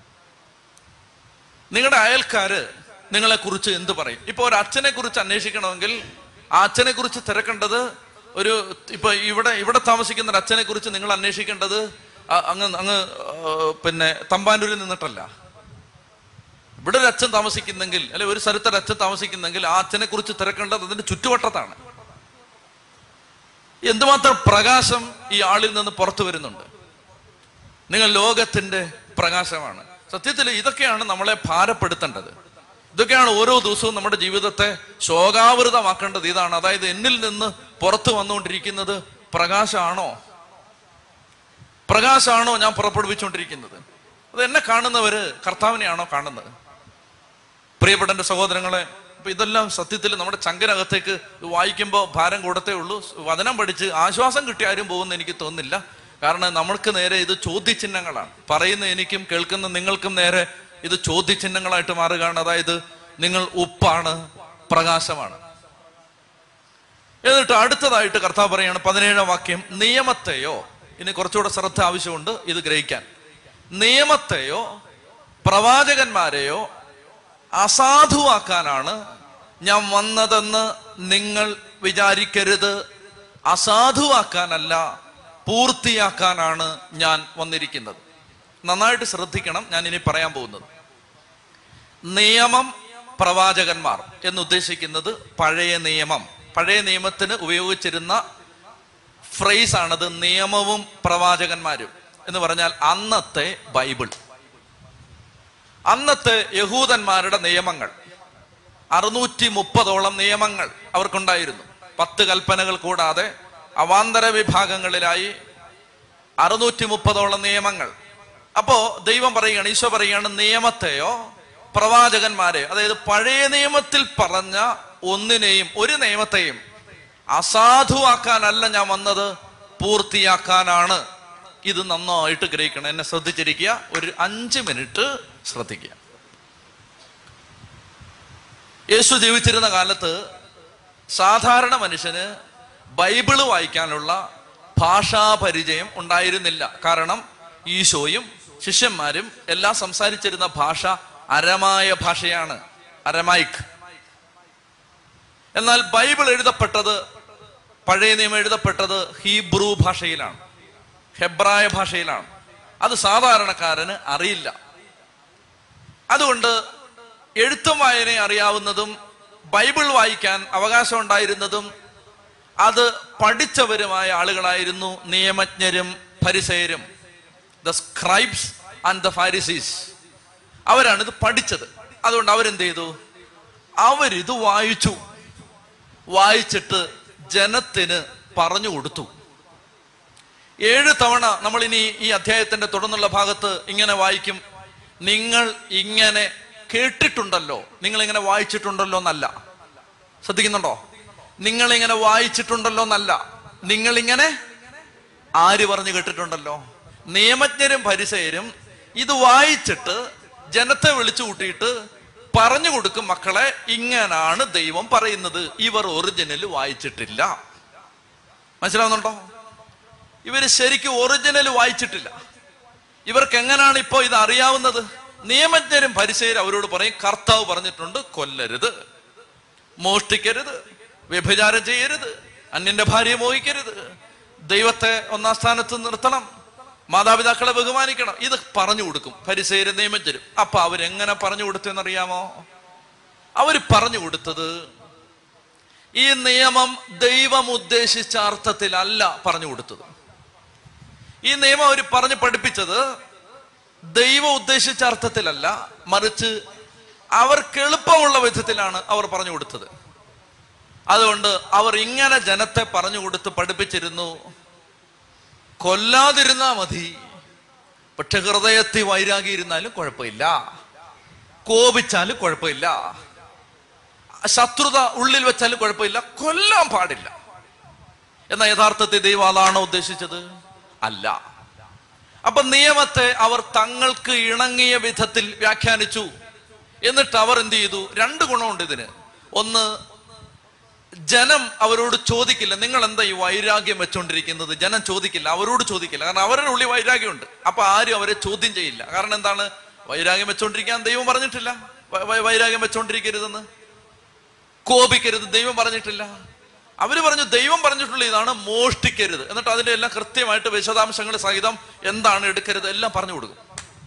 നിങ്ങളുടെ അയൽക്കാര് നിങ്ങളെ കുറിച്ച് എന്ത് പറയും? ഇപ്പൊ ഒരു അച്ഛനെ കുറിച്ച് അന്വേഷിക്കണമെങ്കിൽ ആ അച്ഛനെ കുറിച്ച് തിരക്കേണ്ടത് ഇപ്പൊ ഇവിടെ താമസിക്കുന്ന ഒരു അച്ഛനെ കുറിച്ച് നിങ്ങൾ അന്വേഷിക്കേണ്ടത് അങ്ങ് പിന്നെ തമ്പാനൂരിൽ നിന്നിട്ടല്ല. ഇവിടെ ഒരു അച്ഛൻ താമസിക്കുന്നെങ്കിൽ, അല്ലെ ഒരു സ്ഥലത്തൊരു അച്ഛൻ താമസിക്കുന്നെങ്കിൽ ആ അച്ഛനെ കുറിച്ച് തിരക്കേണ്ടത് അതിന്റെ ചുറ്റുവട്ടത്താണ്. എന്തുമാത്രം പ്രകാശം ഈ ആളിൽ നിന്ന് പുറത്തു വരുന്നുണ്ട്. നിങ്ങൾ ലോകത്തിന്റെ പ്രകാശമാണ്. സത്യത്തിൽ ഇതൊക്കെയാണ് നമ്മളെ ഭാരപ്പെടുത്തേണ്ടത്. ഇതൊക്കെയാണ് ഓരോ ദിവസവും നമ്മുടെ ജീവിതത്തെ ശോകാവൃതമാക്കേണ്ടത്. ഇതാണ്, അതായത് എന്നിൽ നിന്ന് പുറത്തു വന്നുകൊണ്ടിരിക്കുന്നത് പ്രകാശമാണോ? പ്രകാശമാണോ ഞാൻ പുറപ്പെടുവിച്ചുകൊണ്ടിരിക്കുന്നത്? അത് എന്നെ കാണുന്നവര് കർത്താവിനെയാണോ കാണുന്നത്? പ്രിയപ്പെട്ട എൻ്റെ സഹോദരങ്ങളെ, അപ്പൊ ഇതെല്ലാം സത്യത്തിൽ നമ്മുടെ ചങ്കനകത്തേക്ക് വായിക്കുമ്പോൾ ഭാരം കൂടത്തേ ഉള്ളൂ. വചനം പഠിച്ച് ആശ്വാസം കിട്ടി ആരും പോകുമെന്ന് എനിക്ക് തോന്നുന്നില്ല. കാരണം നമ്മൾക്ക് നേരെ ഇത് ചോദ്യചിഹ്നങ്ങളാണ്. പറയുന്ന എനിക്കും കേൾക്കുന്ന നിങ്ങൾക്കും നേരെ ഇത് ചോദ്യചിഹ്നങ്ങളായിട്ട് മാറുകയാണ്. അതായത് നിങ്ങൾ ഉപ്പാണ്, പ്രകാശമാണ്. എന്നിട്ട് അടുത്തതായിട്ട് കർത്താവ് പറയാണ് 17-ാം വാക്യം, നിയമത്തെയോ, ഇനി കുറച്ചുകൂടെ ശ്രദ്ധ ആവശ്യമുണ്ട് ഇത് ഗ്രഹിക്കാൻ, നിയമത്തെയോ പ്രവാചകന്മാരെയോ അസാധുവാക്കാനാണ് ഞാൻ വന്നതെന്ന് നിങ്ങൾ വിചാരിക്കരുത്. അസാധുവാക്കാനല്ല, പൂർത്തിയാക്കാനാണ് ഞാൻ വന്നിരിക്കുന്നത്. നന്നായിട്ട് ശ്രദ്ധിക്കണം ഞാൻ ഇനി പറയാൻ പോകുന്നത്. നിയമം, പ്രവാചകന്മാർ എന്നുദ്ദേശിക്കുന്നത് പഴയ നിയമം. പഴയ നിയമത്തിന് ഉപയോഗിച്ചിരുന്ന ഫ്രേസ് ആണത്, നിയമവും പ്രവാചകന്മാരും എന്ന് പറഞ്ഞാൽ അന്നത്തെ ബൈബിൾ, അന്നത്തെ യഹൂദന്മാരുടെ നിയമങ്ങൾ. 630ഓളം നിയമങ്ങൾ അവർക്കുണ്ടായിരുന്നു. 10 കൽപ്പനകൾ കൂടാതെ അവാന്തര വിഭാഗങ്ങളിലായി 630ഓളം നിയമങ്ങൾ. അപ്പോ ദൈവം പറയുകയാണ്, ഈശോ പറയുകയാണ്, നിയമത്തെയോ പ്രവാചകന്മാരെയോ, അതായത് പഴയ നിയമത്തിൽ പറഞ്ഞ ഒന്നിനെയും ഒരു നിയമത്തെയും അസാധുവാക്കാനല്ല ഞാൻ വന്നത്, പൂർത്തിയാക്കാനാണ്. ഇത് നന്നായിട്ട് ഗ്രഹിക്കണം. എന്നെ ശ്രദ്ധിച്ചിരിക്കുക, ഒരു 5 മിനിറ്റ് ശ്രദ്ധിക്കുക. യേശു ജീവിച്ചിരുന്ന കാലത്ത് സാധാരണ മനുഷ്യന് ബൈബിള് വായിക്കാനുള്ള ഭാഷാപരിചയം ഉണ്ടായിരുന്നില്ല. കാരണം ഈശോയും ശിഷ്യന്മാരും എല്ലാം സംസാരിച്ചിരുന്ന ഭാഷ അരമായ ഭാഷയാണ്, അരമായിക്. എന്നാൽ ബൈബിൾ എഴുതപ്പെട്ടത്, പഴയ നിയമം എഴുതപ്പെട്ടത് ഹീബ്രു ഭാഷയിലാണ്, ഹെബ്രായ ഭാഷയിലാണ്. അത് സാധാരണക്കാരന് അറിയില്ല. അതുകൊണ്ട് എഴുത്തും വായനയും അറിയാവുന്നതും ബൈബിൾ വായിക്കാൻ അവകാശം ഉണ്ടായിരുന്നതും അത് പഠിച്ചവരുമായ ആളുകളായിരുന്നു നിയമജ്ഞരും ഫരിസേയരും. The scribes and the Pharisees, അവരാണ് ഇത് പഠിച്ചത്. അതുകൊണ്ട് അവരെന്ത് ചെയ്തു? അവരിത് വായിച്ചിട്ട് ജനത്തിന് പറഞ്ഞു കൊടുത്തു. 7 തവണ നമ്മൾ ഇനി ഈ അധ്യായത്തിന്റെ തുടർന്നുള്ള ഭാഗത്ത് ഇങ്ങനെ വായിക്കും, നിങ്ങൾ ഇങ്ങനെ കേട്ടിട്ടുണ്ടല്ലോ, നിങ്ങൾ ഇങ്ങനെ വായിച്ചിട്ടുണ്ടല്ലോ എന്നല്ല. ശ്രദ്ധിക്കുന്നുണ്ടോ? നിങ്ങളിങ്ങനെ വായിച്ചിട്ടുണ്ടല്ലോ എന്നല്ല, നിങ്ങളിങ്ങനെ ആര് പറഞ്ഞു കേട്ടിട്ടുണ്ടല്ലോ? നിയമജ്ഞരും ഫരിസേയരും ഇത് വായിച്ചിട്ട് ജനത്തെ വിളിച്ചു കൂട്ടിയിട്ട് പറഞ്ഞു കൊടുക്കും, മക്കളെ ഇങ്ങനാണ് ദൈവം പറയുന്നത്. ഇവർ ഒറിജിനൽ വായിച്ചിട്ടില്ല. മനസ്സിലാവുന്നുണ്ടോ? ഇവര് ശരിക്കും ഒറിജിനൽ വായിച്ചിട്ടില്ല. ഇവർക്ക് എങ്ങനെയാണ് ഇപ്പോ ഇത് അറിയാവുന്നത്? നിയമജ്ഞരും ഫരിസേയരും അവരോട് പറയും, കർത്താവ് പറഞ്ഞിട്ടുണ്ട്, കൊല്ലരുത്, മോഷ്ടിക്കരുത്, വ്യഭിചാരം ചെയ്യരുത്, അന്യന്റെ ഭാര്യയെ മോഹിക്കരുത്, ദൈവത്തെ 1-ാം സ്ഥാനത്ത് നിർത്തണം, മാതാപിതാക്കളെ ബഹുമാനിക്കണം. ഇത് പറഞ്ഞു കൊടുക്കും ഫരിസേയരും നിയമജ്ഞരും. അപ്പൊ അവരെങ്ങനെ പറഞ്ഞു കൊടുത്തെന്നറിയാമോ? അവര് പറഞ്ഞു കൊടുത്തത് ഈ നിയമം ദൈവം ഉദ്ദേശിച്ച അർത്ഥത്തിലല്ല പറഞ്ഞു കൊടുത്തത്. ഈ നിയമം അവർ പറഞ്ഞു പഠിപ്പിച്ചത് ദൈവം ഉദ്ദേശിച്ച അർത്ഥത്തിലല്ല, മറിച്ച് അവർക്ക് എളുപ്പമുള്ള വിധത്തിലാണ് അവർ പറഞ്ഞു കൊടുത്തത്. അതുകൊണ്ട് അവർ ഇങ്ങനെ ജനത്തെ പറഞ്ഞു കൊടുത്ത് പഠിപ്പിച്ചിരുന്നു, കൊല്ലാതിരുന്നാ മതി, പക്ഷെ ഹൃദയത്തിൽ വൈരാഗ്യം ഇരുന്നാലും കുഴപ്പമില്ല, കോപിച്ചാലും കുഴപ്പമില്ല, ശത്രുത ഉള്ളിൽ വെച്ചാലും കുഴപ്പമില്ല, കൊല്ലാൻ പാടില്ല. എന്നാൽ യഥാർത്ഥത്തിൽ ദൈവം അതാണോ ഉദ്ദേശിച്ചത്? അല്ല. അപ്പൊ നിയമത്തെ അവർ തങ്ങൾക്ക് ഇണങ്ങിയ വിധത്തിൽ വ്യാഖ്യാനിച്ചു. എന്നിട്ട് അവർ എന്ത് ചെയ്തു? 2 ഗുണമുണ്ട് ഇതിന്. ഒന്ന്, ജനം അവരോട് ചോദിക്കില്ല, നിങ്ങൾ എന്താ ഈ വൈരാഗ്യം വെച്ചോണ്ടിരിക്കുന്നത്? ജനം ചോദിക്കില്ല, അവരോട് ചോദിക്കില്ല. കാരണം അവരുടെ ഉള്ളിൽ വൈരാഗ്യമുണ്ട്. അപ്പൊ ആരും അവരെ ചോദ്യം ചെയ്യില്ല. കാരണം എന്താണ്? വൈരാഗ്യം വെച്ചോണ്ടിരിക്കാൻ ദൈവം പറഞ്ഞിട്ടില്ല. വൈരാഗ്യം വെച്ചോണ്ടിരിക്കരുതെന്ന്, കോപിക്കരുത് ദൈവം പറഞ്ഞിട്ടില്ല. അവര് പറഞ്ഞു, ദൈവം പറഞ്ഞിട്ടുള്ള ഇതാണ്, മോഷ്ടിക്കരുത്. എന്നിട്ട് അതിന്റെ എല്ലാം കൃത്യമായിട്ട് വിശദാംശങ്ങൾ സഹിതം എന്താണ് എടുക്കരുത് എല്ലാം പറഞ്ഞു കൊടുക്കും.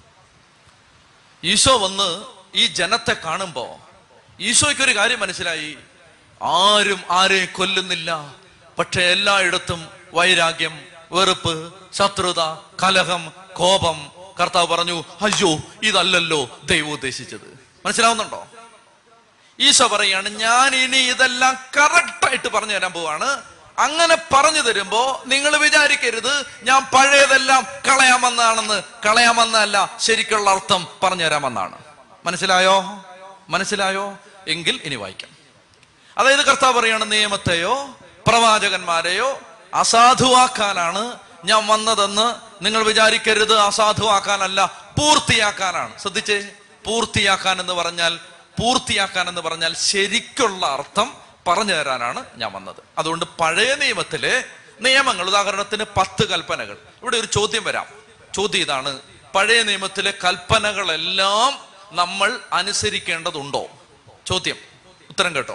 ഈശോ വന്ന് ഈ ജനത്തെ കാണുമ്പോ ഈശോയ്ക്കൊരു കാര്യം മനസ്സിലായി, ആരും ആരെയും കൊല്ലുന്നില്ല, പക്ഷെ എല്ലായിടത്തും വൈരാഗ്യം, വെറുപ്പ്, ശത്രുത, കലഹം, കോപം. കർത്താവ് പറഞ്ഞു, അയ്യോ ഇതല്ലല്ലോ ദൈവം ഉദ്ദേശിച്ചത്. മനസ്സിലാവുന്നുണ്ടോ? ഈശോ പറയാണ്, ഞാൻ ഇനി ഇതെല്ലാം കറക്റ്റായിട്ട് പറഞ്ഞു തരാൻ പോവാണ്. അങ്ങനെ പറഞ്ഞു തരുമ്പോ നിങ്ങൾ വിചാരിക്കരുത് ഞാൻ പഴയതെല്ലാം കളയാമെന്നല്ല, ശരിക്കുള്ള അർത്ഥം പറഞ്ഞു തരാമെന്നാണ്. മനസ്സിലായോ? എങ്കിൽ ഇനി വായിക്കാം. അതായത് കർത്താവ് പറയാണ്, നിയമത്തെയോ പ്രവാചകന്മാരെയോ അസാധുവാക്കാനാണ് ഞാൻ വന്നതെന്ന് നിങ്ങൾ വിചാരിക്കരുത്. അസാധുവാക്കാനല്ല, പൂർത്തിയാക്കാനാണ്. ശ്രദ്ധിച്ചേ, പൂർത്തിയാക്കാൻ എന്ന് പറഞ്ഞാൽ ശരിക്കുള്ള അർത്ഥം പറഞ്ഞു തരാനാണ് ഞാൻ വന്നത്. അതുകൊണ്ട് പഴയ നിയമത്തിലെ നിയമങ്ങൾ, ഉദാഹരണത്തിന് 10 കൽപ്പനകൾ. ഇവിടെ ഒരു ചോദ്യം വരാം. ചോദ്യം ഇതാണ്: പഴയ നിയമത്തിലെ കൽപ്പനകളെല്ലാം നമ്മൾ അനുസരിക്കേണ്ടതുണ്ടോ? ചോദ്യം, ഉത്തരം കേട്ടോ.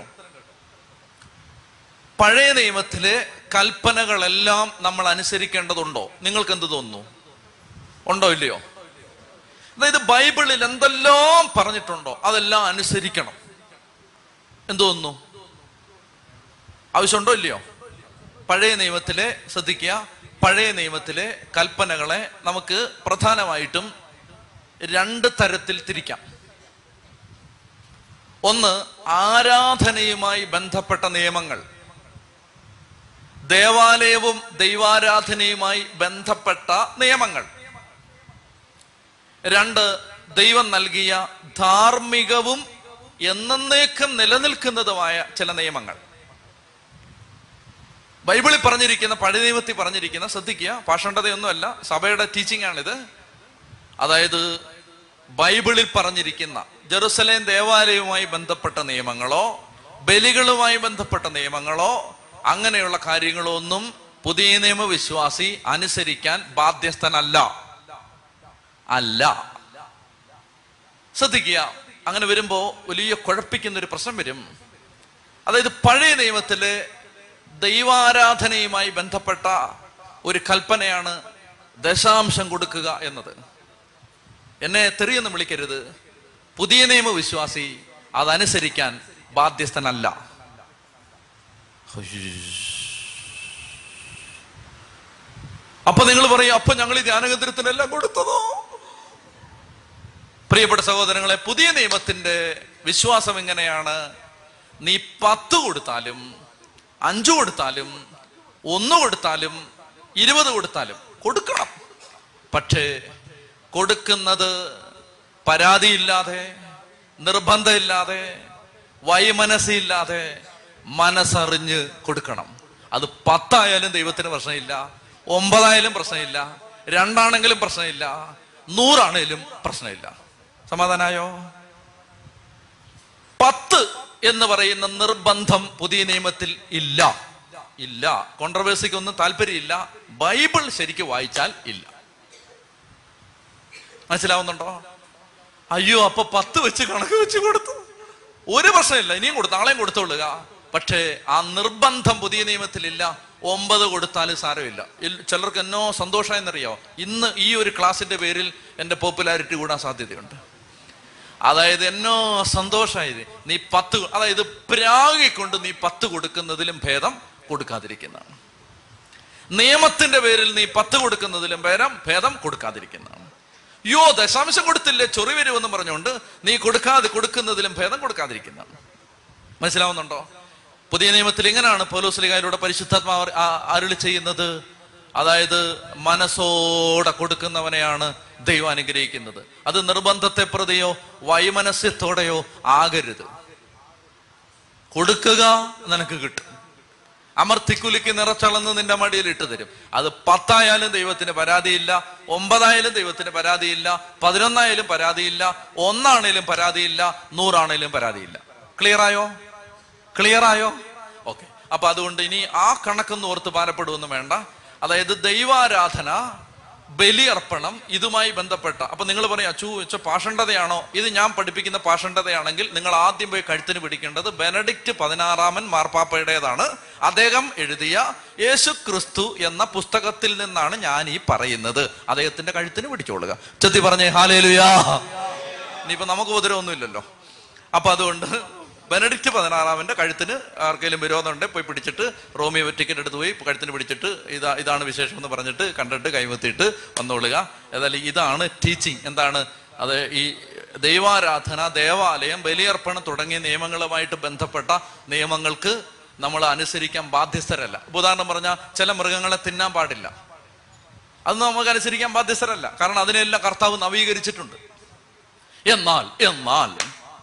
പഴയ നിയമത്തിലെ കൽപ്പനകളെല്ലാം നമ്മൾ അനുസരിക്കേണ്ടതുണ്ടോ? നിങ്ങൾക്ക് എന്ത് തോന്നുന്നു? ഉണ്ടോ ഇല്ലയോ? അതായത് ബൈബിളിൽ എന്തെല്ലാം പറഞ്ഞിട്ടുണ്ടോ അതെല്ലാം അനുസരിക്കണം. എന്ത് തോന്നുന്നു? ആവശ്യമുണ്ടോ ഇല്ലയോ? പഴയ നിയമത്തിലെ, ശ്രദ്ധിക്കുക, പഴയ നിയമത്തിലെ കൽപ്പനകളെ നമുക്ക് പ്രധാനമായിട്ടും 2 തരത്തിൽ തിരിക്കാം. ഒന്ന്, ആരാധനയുമായി ബന്ധപ്പെട്ട നിയമങ്ങൾ, ദേവാലയവും ദൈവാരാധനയുമായി ബന്ധപ്പെട്ട നിയമങ്ങൾ. 2, ദൈവം നൽകിയ ധാർമ്മികവും എന്നേക്കും നിലനിൽക്കുന്നതുമായ ചില നിയമങ്ങൾ. ബൈബിളിൽ പറഞ്ഞിരിക്കുന്ന, പഴയ നിയമത്തിൽ പറഞ്ഞിരിക്കുന്ന, ശ്രദ്ധിക്കുക, പാഷണ്ഡതയൊന്നുമല്ല, സഭയുടെ ടീച്ചിങ് ആണിത്. അതായത് ബൈബിളിൽ പറഞ്ഞിരിക്കുന്ന ജെറുസലേം ദേവാലയവുമായി ബന്ധപ്പെട്ട നിയമങ്ങളോ ബലികളുമായി ബന്ധപ്പെട്ട നിയമങ്ങളോ അങ്ങനെയുള്ള കാര്യങ്ങളോ ഒന്നും പുതിയ നിയമ വിശ്വാസി അനുസരിക്കാൻ ബാധ്യസ്ഥനല്ല. അല്ല. ശ്രദ്ധിക്കുക, അങ്ങനെ വരുമ്പോ വലിയ കുഴപ്പിക്കുന്ന ഒരു പ്രശ്നം വരും. അതായത് പഴയ നിയമത്തില് ദൈവാരാധനയുമായി ബന്ധപ്പെട്ട ഒരു കൽപ്പനയാണ് ദശാംശം കൊടുക്കുക എന്നത്. എന്നെ തെറിയൊന്നും വിളിക്കരുത്. പുതിയ നിയമ വിശ്വാസി അതനുസരിക്കാൻ ബാധ്യസ്ഥനല്ല. അപ്പൊ നിങ്ങൾ പറയും, അപ്പൊ ഞങ്ങൾ ഈ ധ്യാനകേന്ദ്രത്തിനെല്ലാം കൊടുത്തതോ? പ്രിയപ്പെട്ട സഹോദരങ്ങളെ, പുതിയ നിയമത്തിന്റെ വിശ്വാസം എങ്ങനെയാണ്? നീ 10 കൊടുത്താലും 5 കൊടുത്താലും 1 കൊടുത്താലും 20 കൊടുത്താലും കൊടുക്കണം. പക്ഷേ കൊടുക്കുന്നത് പരാതിയില്ലാതെ, നിർബന്ധമില്ലാതെ, വൈമനസ്സില്ലാതെ, മനസ്സറിഞ്ഞ് കൊടുക്കണം. അത് 10 ആയാലും ദൈവത്തിന് പ്രശ്നമില്ല, 9 ആയാലും പ്രശ്നമില്ല, 2 ആണെങ്കിലും പ്രശ്നമില്ല, 100 ആണെങ്കിലും പ്രശ്നമില്ല. സമാധാനായോ? 10 എന്ന് പറയുന്ന നിർബന്ധം പുതിയ നിയമത്തിൽ ഇല്ല. ഇല്ല. കോൺട്രവേഴ്സിക്കൊന്നും താല്പര്യമില്ല. ബൈബിൾ ശരിക്കും വായിച്ചാൽ ഇല്ല. മനസ്സിലാവുന്നുണ്ടോ? അയ്യോ, അപ്പൊ 10 വെച്ച് കണക്ക് വെച്ച് കൊടുത്തു, ഒരു പ്രശ്നമില്ല, ഇനിയും കൊടുത്തു, നാളെയും കൊടുത്തോളുക. പക്ഷേ ആ നിർബന്ധം പുതിയ നിയമത്തിലില്ല. 9 കൊടുത്താലും സാരമില്ല. ചിലർക്ക് എന്നോ സന്തോഷമായെന്നറിയോ? ഇന്ന് ഈ ഒരു ക്ലാസിന്റെ പേരിൽ എന്റെ പോപ്പുലാരിറ്റി കൂടാൻ സാധ്യതയുണ്ട്. അതായത് എന്നോ സന്തോഷമായത് നീ 10, അതായത് പ്രാഗിക്കൊണ്ട് നീ 10 കൊടുക്കുന്നതിലും ഭേദം കൊടുക്കാതിരിക്കുന്നതാണ്. നിയമത്തിന്റെ പേരിൽ നീ 10 കൊടുക്കുന്നതിലും ഭേദം കൊടുക്കാതിരിക്കുന്നതാണ്. യോ, ദശാംശം കൊടുത്തില്ലേ ചൊറി വരുമെന്ന് പറഞ്ഞുകൊണ്ട് നീ കൊടുക്കുന്നതിലും ഭേദം കൊടുക്കാതിരിക്കുന്നതാണ്. മനസ്സിലാവുന്നുണ്ടോ? പുതിയ നിയമത്തിൽ ഇങ്ങനെയാണ് പൗലോസ്ലീഹായിലൂടെ പരിശുദ്ധാത്മാവ് അരുളി ചെയ്യുന്നത്. അതായത് മനസ്സോടെ കൊടുക്കുന്നവനെയാണ് ദൈവം അനുഗ്രഹിക്കുന്നത്. അത് നിർബന്ധത്തെ പ്രതിയോ വൈമനസ്യത്തോടെയോ ആകരുത്. കൊടുക്കുക, നിനക്ക് കിട്ടും. അമർത്തിക്കുലുക്കി നിറച്ചളന്ന് നിന്റെ മടിയിൽ ഇട്ട് തരും. അത് 10 ആയാലും ദൈവത്തിന് പരാതിയില്ല, 9 ആയാലും ദൈവത്തിന് പരാതിയില്ല, 11 ആയാലും പരാതിയില്ല, 1 ആണേലും പരാതിയില്ല, 100 ആണേലും പരാതിയില്ല. ക്ലിയർ ആയോ? ഓക്കെ. അപ്പൊ അതുകൊണ്ട് ഇനി ആ കണക്കൊന്നും ഓർത്ത് ഭാരപ്പെടുവൊന്നും വേണ്ട. അതായത് ദൈവാരാധന, ബലിയർപ്പണം, ഇതുമായി ബന്ധപ്പെട്ട. അപ്പൊ നിങ്ങൾ പറയും, അച്ചു പാഷണ്ഡതയാണോ ഇത്? ഞാൻ പഠിപ്പിക്കുന്ന പാഷണ്ഡതയാണെങ്കിൽ നിങ്ങൾ ആദ്യം പോയി കഴുത്തിന് പിടിക്കേണ്ടത് ബെനഡിക്റ്റ് 16 മാർപ്പാപ്പയുടേതാണ്. അദ്ദേഹം എഴുതിയ യേശു ക്രിസ്തു എന്ന പുസ്തകത്തിൽ നിന്നാണ് ഞാൻ ഈ പറയുന്നത്. അദ്ദേഹത്തിന്റെ കഴുത്തിന് പിടിച്ചോളുക. ചെത്തി പറഞ്ഞേ ഹല്ലേലൂയാ. ഇനിയിപ്പോ നമുക്ക് ഉപദ്രവമൊന്നുമില്ലല്ലോ. അപ്പൊ അതുകൊണ്ട് ബെനഡിക്റ്റ് 16 കഴുത്തിന് ആർക്കെങ്കിലും വിരോധമുണ്ട് പോയി പിടിച്ചിട്ട് റോമിയോ വെറ്റിക്കൻ എടുത്ത് പോയി കഴുത്തിന് പിടിച്ചിട്ട് ഇതാണ് വിശേഷം എന്ന് പറഞ്ഞിട്ട് കണ്ടിട്ട് കൈവത്തിയിട്ട് വന്നോളുക. ഏതായാലും ഇതാണ് ടീച്ചിങ്. എന്താണ് അത്? ഈ ദൈവാരാധന, ദേവാലയം, ബലിയർപ്പണം തുടങ്ങിയ നിയമങ്ങളുമായിട്ട് ബന്ധപ്പെട്ട നിയമങ്ങൾക്ക് നമ്മൾ അനുസരിക്കാൻ ബാധ്യസ്ഥരല്ല. ഉദാഹരണം പറഞ്ഞാൽ ചില മൃഗങ്ങളെ തിന്നാൻ പാടില്ല, അത് നമുക്ക് അനുസരിക്കാൻ ബാധ്യസ്ഥരല്ല. കാരണം അതിനെല്ലാം കർത്താവ് നവീകരിച്ചിട്ടുണ്ട്. എന്നാൽ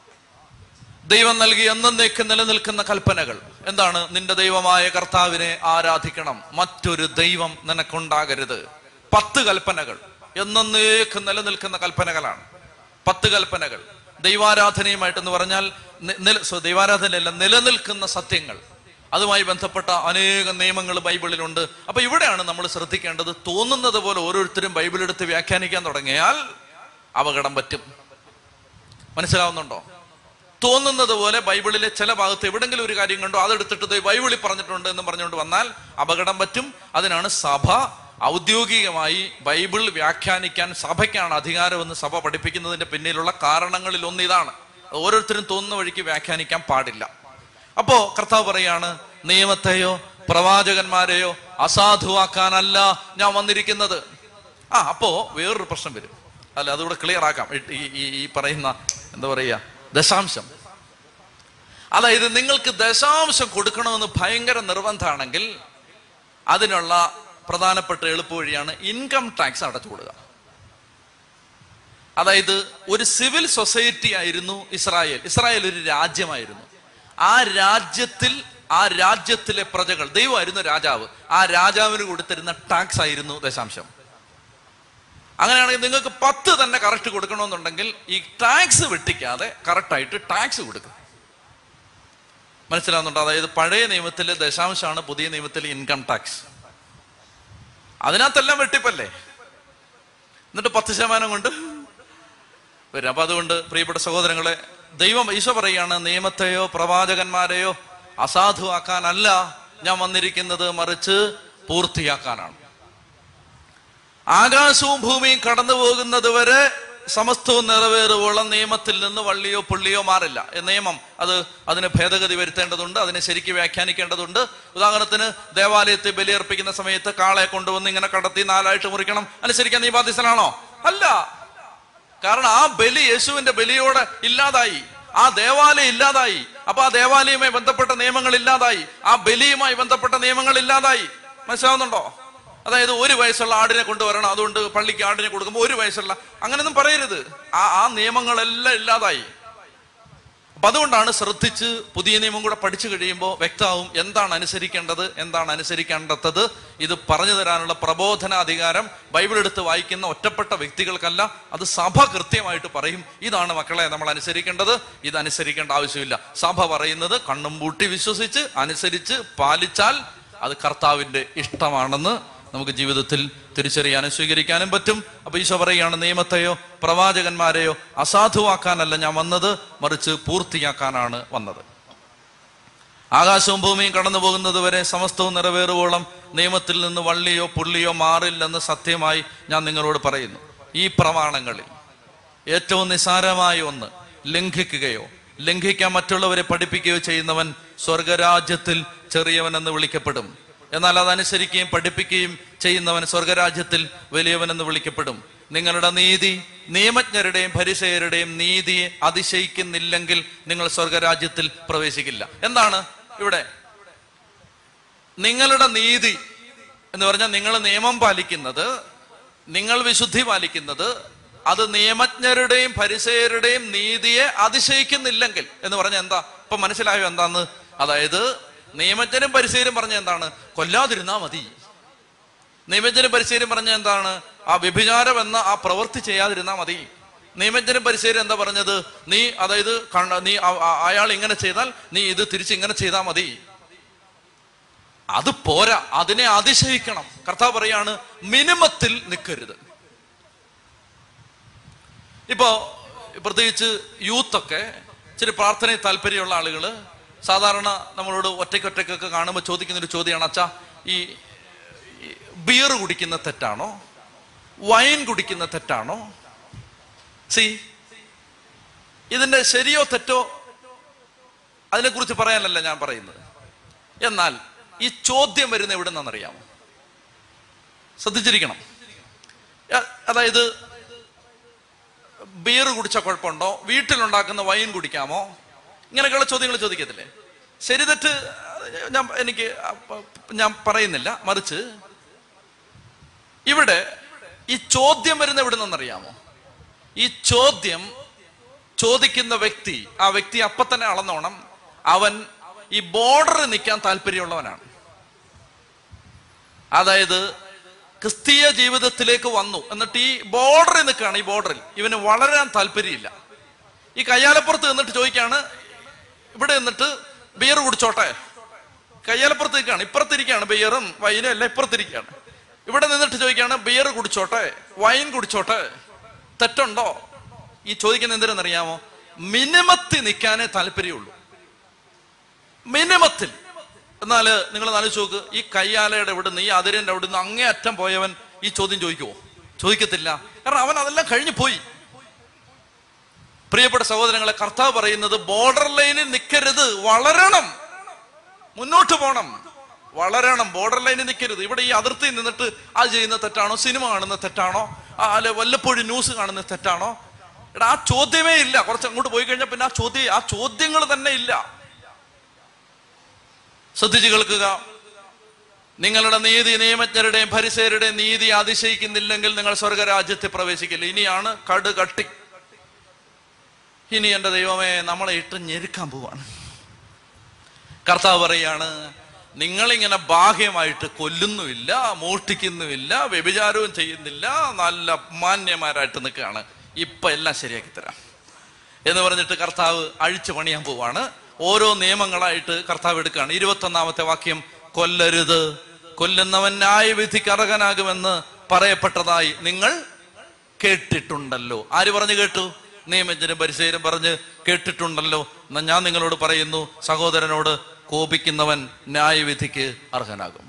ദൈവം നൽകി എന്നേക്കും നിലനിൽക്കുന്ന കൽപ്പനകൾ എന്താണ്? നിന്റെ ദൈവമായ കർത്താവിനെ ആരാധിക്കണം, മറ്റൊരു ദൈവം നിനക്കുണ്ടാകരുത്. 10 കൽപ്പനകൾ എന്നേക്കും നിലനിൽക്കുന്ന കൽപ്പനകളാണ്. 10 കൽപ്പനകൾ. ദൈവാരാധനയുമായിട്ടെന്ന് പറഞ്ഞാൽ ദൈവാരാധനയല്ല, നിലനിൽക്കുന്ന സത്യങ്ങൾ, അതുമായി ബന്ധപ്പെട്ട അനേകം നിയമങ്ങൾ ബൈബിളിലുണ്ട്. അപ്പൊ ഇവിടെയാണ് നമ്മൾ ശ്രദ്ധിക്കേണ്ടത്. തോന്നുന്നത് പോലെ ഓരോരുത്തരും ബൈബിൾ എടുത്ത് വ്യാഖ്യാനിക്കാൻ തുടങ്ങിയാൽ അപകടം പറ്റും. മനസ്സിലാവുന്നുണ്ടോ? തോന്നുന്നത് പോലെ ബൈബിളിലെ ചില ഭാഗത്ത് എവിടെങ്കിലും ഒരു കാര്യം കണ്ടോ അതെടുത്തിട്ട് ബൈബിളിൽ പറഞ്ഞിട്ടുണ്ട് എന്ന് പറഞ്ഞുകൊണ്ട് വന്നാൽ അപകടം പറ്റും. അതിനാണ് സഭ ഔദ്യോഗികമായി ബൈബിൾ വ്യാഖ്യാനിക്കാൻ സഭയ്ക്കാണ് അധികാരമെന്ന് സഭ പഠിപ്പിക്കുന്നതിന്റെ പിന്നിലുള്ള കാരണങ്ങളിൽ ഒന്ന് ഇതാണ്. ഓരോരുത്തരും തോന്നുന്ന വഴിക്ക് വ്യാഖ്യാനിക്കാൻ പാടില്ല. അപ്പോ കർത്താവ് പറയാണ്, നിയമത്തെയോ പ്രവാചകന്മാരെയോ അസാധുവാക്കാനല്ല ഞാൻ വന്നിരിക്കുന്നത്. അപ്പോ വേറൊരു പ്രശ്നം വരും. അല്ല, അതുകൂടെ ക്ലിയർ ആക്കാം. ഈ പറയുന്ന എന്താ പറയുക, ദശാംശം. അതായത് നിങ്ങൾക്ക് ദശാംശം കൊടുക്കണമെന്ന് ഭയങ്കര നിർബന്ധമാണെങ്കിൽ അതിനുള്ള പ്രധാനപ്പെട്ട എളുപ്പവഴിയാണ് ഇൻകം ടാക്സ് അടച്ചു കൊടുക്കുക. അതായത് ഒരു സിവിൽ സൊസൈറ്റി ആയിരുന്നു ഇസ്രായേൽ. ഇസ്രായേൽ ഒരു രാജ്യമായിരുന്നു. ആ രാജ്യത്തിലെ പ്രജകൾ, ദൈവമായിരുന്നു രാജാവ്, ആ രാജാവിന് കൊടുത്തിരുന്ന ടാക്സ് ആയിരുന്നു ദശാംശം. അങ്ങനെയാണെങ്കിൽ നിങ്ങൾക്ക് 10 തന്നെ കറക്റ്റ് കൊടുക്കണമെന്നുണ്ടെങ്കിൽ ഈ ടാക്സ് വെട്ടിക്കാതെ കറക്റ്റായിട്ട് ടാക്സ് കൊടുക്കുക. മനസ്സിലാവുന്നുണ്ടോ? അതായത് പഴയ നിയമത്തിലെ ദശാംശമാണ് പുതിയ നിയമത്തിലെ ഇൻകം ടാക്സ്. അതിനകത്തെല്ലാം വെട്ടിപ്പല്ലേ, എന്നിട്ട് 10% കൊണ്ട് വരും. അപ്പൊ അതുകൊണ്ട് പ്രിയപ്പെട്ട സഹോദരങ്ങളെ, ഈശോ പറയുകയാണ്, നിയമത്തെയോ പ്രവാചകന്മാരെയോ അസാധുവാക്കാനല്ല ഞാൻ വന്നിരിക്കുന്നത്, മറിച്ച് പൂർത്തിയാക്കാനാണ്. ആകാശവും ഭൂമിയും കടന്നു പോകുന്നത് വരെ സമസ്തവും നിറവേറുവോളം നിയമത്തിൽ നിന്ന് വള്ളിയോ പുള്ളിയോ മാറില്ല. നിയമം അതിന് ഭേദഗതി വരുത്തേണ്ടതുണ്ട്, അതിനെ ശരിക്ക് വ്യാഖ്യാനിക്കേണ്ടതുണ്ട്. ഉദാഹരണത്തിന് ദേവാലയത്തിൽ ബലിയർപ്പിക്കുന്ന സമയത്ത് കാളയെ കൊണ്ടുവന്ന് ഇങ്ങനെ കടത്തി 4 ആയിട്ട് മുറിക്കണം. അനുസരിക്കാൻ നീ ബാധ്യസ്ഥനാണോ? അല്ല. കാരണം ആ ബലി യേശുവിന്റെ ബലിയോടെ ഇല്ലാതായി, ആ ദേവാലയം ഇല്ലാതായി. അപ്പൊ ആ ദേവാലയവുമായി ബന്ധപ്പെട്ട നിയമങ്ങൾ ഇല്ലാതായി, ആ ബലിയുമായി ബന്ധപ്പെട്ട നിയമങ്ങൾ ഇല്ലാതായി. മനസ്സിലാവുന്നുണ്ടോ? അതായത് 1 വയസ്സുള്ള ആടിനെ കൊണ്ടുവരണം, അതുകൊണ്ട് പള്ളിക്ക് ആടിനെ കൊടുക്കുമ്പോൾ 1 വയസ്സുള്ള അങ്ങനെയൊന്നും പറയരുത്. ആ നിയമങ്ങളെല്ലാം ഇല്ലാതായി. അപ്പൊ അതുകൊണ്ടാണ് ശ്രദ്ധിച്ച് പുതിയ നിയമം കൂടെ പഠിച്ചു കഴിയുമ്പോൾ വ്യക്തമാവും എന്താണ് അനുസരിക്കേണ്ടത്, എന്താണ് അനുസരിക്കേണ്ടത്. ഇത് പറഞ്ഞു തരാനുള്ള പ്രബോധന അധികാരം ബൈബിൾ എടുത്ത് വായിക്കുന്ന ഒറ്റപ്പെട്ട വ്യക്തികൾക്കല്ല, അത് സഭ കൃത്യമായിട്ട് പറയും. ഇതാണ് മക്കളെ നമ്മൾ അനുസരിക്കേണ്ടത്, ഇത് അനുസരിക്കേണ്ട ആവശ്യമില്ല. സഭ പറയുന്നത് കണ്ണും പൂട്ടി വിശ്വസിച്ച് അനുസരിച്ച് പാലിച്ചാൽ അത് കർത്താവിന്റെ ഇഷ്ടമാണെന്ന് നമുക്ക് ജീവിതത്തിൽ തിരിച്ചറിയാനും സ്വീകരിക്കാനും പറ്റും. അപ്പൊ ഈശോ പറയുകയാണ്, നിയമത്തെയോ പ്രവാചകന്മാരെയോ അസാധുവാക്കാനല്ല ഞാൻ വന്നത്, മറിച്ച് പൂർത്തിയാക്കാനാണ് വന്നത്. ആകാശവും ഭൂമിയും കടന്നു പോകുന്നത് വരെ സമസ്തവും നിറവേറുവോളം നിയമത്തിൽ നിന്ന് വള്ളിയോ പുള്ളിയോ മാറില്ലെന്ന് സത്യമായി ഞാൻ നിങ്ങളോട് പറയുന്നു. ഈ പ്രമാണങ്ങളിൽ ഏറ്റവും നിസ്സാരമായ ഒന്ന് ലംഘിക്കുകയോ ലംഘിക്കാൻ മറ്റുള്ളവരെ പഠിപ്പിക്കുകയോ ചെയ്യുന്നവൻ സ്വർഗരാജ്യത്തിൽ ചെറിയവനെന്ന് വിളിക്കപ്പെടും. എന്നാൽ അതനുസരിക്കുകയും പഠിപ്പിക്കുകയും ചെയ്യുന്നവൻ സ്വർഗരാജ്യത്തിൽ വലിയവനെന്ന് വിളിക്കപ്പെടും. നിങ്ങളുടെ നീതി നിയമജ്ഞരുടെയും ഫരിസേയരുടെയും നീതിയെ അതിശയിക്കുന്നില്ലെങ്കിൽ നിങ്ങൾ സ്വർഗരാജ്യത്തിൽ പ്രവേശിക്കില്ല. എന്താണ് ഇവിടെ നിങ്ങളുടെ നീതി എന്ന് പറഞ്ഞാൽ? നിങ്ങൾ നിയമം പാലിക്കുന്നത്, നിങ്ങൾ വിശുദ്ധി പാലിക്കുന്നത്, അത് നിയമജ്ഞരുടെയും ഫരിസേയരുടെയും നീതിയെ അതിശയിക്കുന്നില്ലെങ്കിൽ എന്ന് പറഞ്ഞാൽ എന്താ? ഇപ്പൊ മനസ്സിലായോ എന്താന്ന്? അതായത് നിയമജ്ഞരും പരിസേരും പറഞ്ഞ എന്താണ്? കൊല്ലാതിരുന്നാ മതി. നിയമജ്ഞരും പരിസേരും പറഞ്ഞ എന്താണ്? ആ വ്യഭിചാരം എന്ന ആ പ്രവൃത്തി ചെയ്യാതിരുന്നാ മതി. നിയമജ്ഞരും പരിസേരും എന്താ പറഞ്ഞത്? നീ അതായത് അയാൾ ഇങ്ങനെ ചെയ്താൽ നീ ഇത് തിരിച്ച് ഇങ്ങനെ ചെയ്താൽ മതി. അത് പോരാ, അതിനെ അതിശയിക്കണം. കർത്താവ് പറയാണ്, മിനിമത്തിൽ നിൽക്കരുത്. ഇപ്പോ പ്രത്യേകിച്ച് യൂത്തൊക്കെ ഇച്ചിരി പ്രാർത്ഥനയിൽ താല്പര്യമുള്ള ആളുകള് സാധാരണ നമ്മളോട് ഒറ്റയ്ക്കൊക്കെ കാണുമ്പോൾ ചോദിക്കുന്നൊരു ചോദ്യമാണ്, അച്ഛാ ഈ ബിയർ കുടിക്കുന്ന തെറ്റാണോ, വൈൻ കുടിക്കുന്ന തെറ്റാണോ? ഇതിന്റെ ശരിയോ തെറ്റോ അതിനെക്കുറിച്ച് പറയാനല്ല ഞാൻ പറയുന്നത്. എന്നാൽ ഈ ചോദ്യം വരുന്ന എവിടെ നിന്നറിയാമോ? ശ്രദ്ധിച്ചിരിക്കണം. അതായത് ബിയർ കുടിച്ച കുഴപ്പമുണ്ടോ, വീട്ടിലുണ്ടാക്കുന്ന വൈൻ കുടിക്കാമോ, ഇങ്ങനെയൊക്കെയുള്ള ചോദ്യങ്ങൾ ചോദിക്കത്തില്ലേ? ശരി തെറ്റ് ഞാൻ പറയുന്നില്ല. മറിച്ച് ഇവിടെ ഈ ചോദ്യം വരുന്ന എവിടെ നിന്നറിയാമോ? ഈ ചോദ്യം ചോദിക്കുന്ന വ്യക്തി, ആ വ്യക്തി അപ്പൊ തന്നെ അളന്നോണം, അവൻ ഈ ബോർഡറിൽ നിൽക്കാൻ താല്പര്യമുള്ളവനാണ്. അതായത് ക്രിസ്തീയ ജീവിതത്തിലേക്ക് വന്നു, എന്നിട്ട് ഈ ബോർഡറിൽ നിൽക്കുകയാണ്. ഈ ബോർഡറിൽ ഇവന് വളരാൻ താല്പര്യമില്ല. ഈ കയ്യാലപ്പുറത്ത് നിന്നിട്ട് ചോദിക്കാണ്, ഇവിടെ നിന്നിട്ട് ബിയർ കുടിച്ചോട്ടെ. കയ്യാലപ്പുറത്തേക്കാണ്, ഇപ്പുറത്തിരിക്കുകയാണ്, ബിയറും വൈനും എല്ലാം ഇപ്പുറത്തിരിക്കുകയാണ്. ഇവിടെ നിന്നിട്ട് ചോദിക്കാണ്, ബിയർ കുടിച്ചോട്ടെ, വൈൻ കുടിച്ചോട്ടെ, തെറ്റുണ്ടോ? ഈ ചോദിക്കുന്നത് എന്തിനെന്നറിയാമോ? മിനിമത്തിൽ നിൽക്കാനേ താല്പര്യമുള്ളൂ, മിനിമത്തിൽ. എന്നാല് നിങ്ങൾ ആലോചിച്ച് നോക്ക്, ഈ കയ്യാലയുടെ ഇവിടുന്ന്, ഈ അതിരിന്റെ അവിടുന്ന് അങ്ങേ അറ്റം പോയവൻ ഈ ചോദ്യം ചോദിക്കുവോ? ചോദിക്കത്തില്ല. കാരണം അവൻ അതെല്ലാം കഴിഞ്ഞു പോയി. പ്രിയപ്പെട്ട സഹോദരങ്ങളെ, കർത്താവ് പറയുന്നത് ബോർഡർ ലൈനിൽ നിൽക്കരുത്, വളരണം, മുന്നോട്ട് പോകണം, വളരണം. ബോർഡർ ലൈനിൽ നിൽക്കരുത്. ഇവിടെ ഈ അതിർത്തിയിൽ നിന്നിട്ട് അത് ചെയ്യുന്ന തെറ്റാണോ? സിനിമ കാണുന്ന തെറ്റാണോ? അല്ലെ വല്ലപ്പോഴും ന്യൂസ് കാണുന്ന തെറ്റാണോ? എടാ, ആ ചോദ്യമേ ഇല്ല. കുറച്ച് അങ്ങോട്ട് പോയി കഴിഞ്ഞാൽ പിന്നെ ആ ചോദ്യങ്ങൾ തന്നെ ഇല്ല. ശ്രദ്ധിച്ചു കേൾക്കുക. നിങ്ങളുടെ നീതി നിയമജ്ഞരുടെയും ഫരിസേയരുടെയും നീതി അതിശയിക്കുന്നില്ലെങ്കിൽ നിങ്ങൾ സ്വർഗരാജ്യത്തെ പ്രവേശിക്കില്ല. ഇനിയാണ് കടുകട്ടി. ഇനി എൻ്റെ ദൈവമേ, നമ്മളെ ഇട്ട് ഞെരുക്കാൻ പോവാണ്. കർത്താവ് പറയാണ്, നിങ്ങളിങ്ങനെ ബാഹ്യമായിട്ട് കൊല്ലുന്നുമില്ല, മോഷ്ടിക്കുന്നുമില്ല, വ്യഭിചാരവും ചെയ്യുന്നില്ല, നല്ല മാന്യന്മാരായിട്ട് നിൽക്കുകയാണ്, ഇപ്പൊ എല്ലാം ശരിയാക്കി തരാം എന്ന് പറഞ്ഞിട്ട് കർത്താവ് അഴിച്ചു പണിയാൻ പോവാണ്. ഓരോ നിയമങ്ങളായിട്ട് കർത്താവ് എടുക്കുകയാണ്. 21-ാമത്തെ വാക്യം, കൊല്ലരുത്, കൊല്ലുന്നവൻ ന്യായവിധിക്ക് അർഹനാകുമെന്ന് പറയപ്പെട്ടതായി നിങ്ങൾ കേട്ടിട്ടുണ്ടല്ലോ. ആര് പറഞ്ഞു കേട്ടു? നിയമജ്ഞരും പരിസേരും പറഞ്ഞ് കേട്ടിട്ടുണ്ടല്ലോ. എന്നാ ഞാൻ നിങ്ങളോട് പറയുന്നു, സഹോദരനോട് കോപിക്കുന്നവൻ ന്യായവിധിക്ക് അർഹനാകും.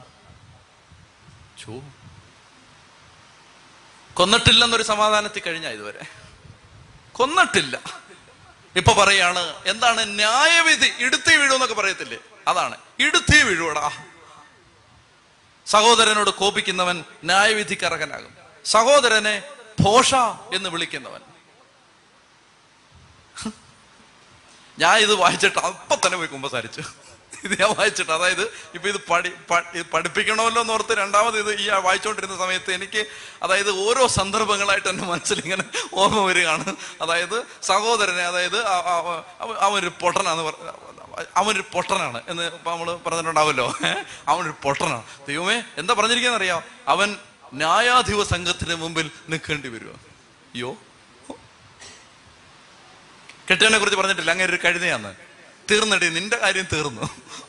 കൊന്നിട്ടില്ലെന്നൊരു സമാധാനത്തിൽ കഴിഞ്ഞ ഇതുവരെ കൊന്നിട്ടില്ല. ഇപ്പൊ പറയാണ്, എന്താണ് ന്യായവിധി? ഇടുത്തി വീഴൂ എന്നൊക്കെ പറയത്തില്ലേ, അതാണ് ഇടുത്തി വീഴൂടാ. സഹോദരനോട് കോപിക്കുന്നവൻ ന്യായവിധിക്ക് അർഹനാകും. സഹോദരനെ ഭോഷ എന്ന് വിളിക്കുന്നവൻ. ഞാൻ ഇത് വായിച്ചിട്ട് അപ്പൊ തന്നെ പോയി കുമ്പസാരിച്ചു. ഇത് ഞാൻ വായിച്ചിട്ട്, അതായത് ഇപ്പൊ ഇത് പഠിപ്പിക്കണമല്ലോ എന്ന് ഓർത്ത് രണ്ടാമത് ഇത് ഈ വായിച്ചുകൊണ്ടിരുന്ന സമയത്ത് എനിക്ക്, അതായത് ഓരോ സന്ദർഭങ്ങളായിട്ട് എൻ്റെ മനസ്സിൽ ഇങ്ങനെ ഓർമ്മ വരികയാണ്. അതായത് സഹോദരനെ, അതായത് അവനൊരു അവനൊരു പൊട്ടനാണ് എന്ന് നമ്മൾ പറഞ്ഞിട്ടുണ്ടാവല്ലോ. അവനൊരു പൊട്ടനാണ്. ദൈവമേ, എന്താ പറഞ്ഞിരിക്കുന്നത് അറിയാം? അവൻ ന്യായാധിപ സംഘത്തിന് മുമ്പിൽ നിൽക്കേണ്ടി വരുമോ? അയ്യോ, കെട്ടിയവനെ കുറിച്ച് പറഞ്ഞിട്ടില്ല, അങ്ങനെ ഒരു കഴുതയാന്ന്. തീർന്നടി, നിന്റെ കാര്യം തീർന്നു.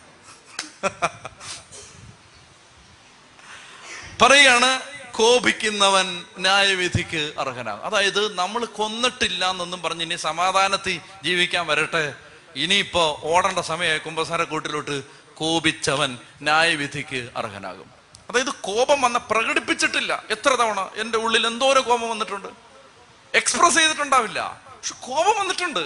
പറയാണ്, കോപിക്കുന്നവൻ ന്യായവിധിക്ക് അർഹനാകും. അതായത് നമ്മൾ കൊന്നിട്ടില്ല എന്നൊന്നും പറഞ്ഞ് ഇനി സമാധാനത്തിൽ ജീവിക്കാൻ വരട്ടെ, ഇനിയിപ്പോ ഓടേണ്ട സമയമായി കുമ്പസാരക്കൂട്ടിലോട്ട്. കോപിച്ചവൻ ന്യായവിധിക്ക് അർഹനാകും. അതായത് കോപം പ്രകടിപ്പിച്ചിട്ടില്ല. എത്ര തവണ എൻ്റെ ഉള്ളിൽ എന്തോരം കോപം വന്നിട്ടുണ്ട്, എക്സ്പ്രസ് ചെയ്തിട്ടുണ്ടാവില്ല, പക്ഷെ കോപം വന്നിട്ടുണ്ട്.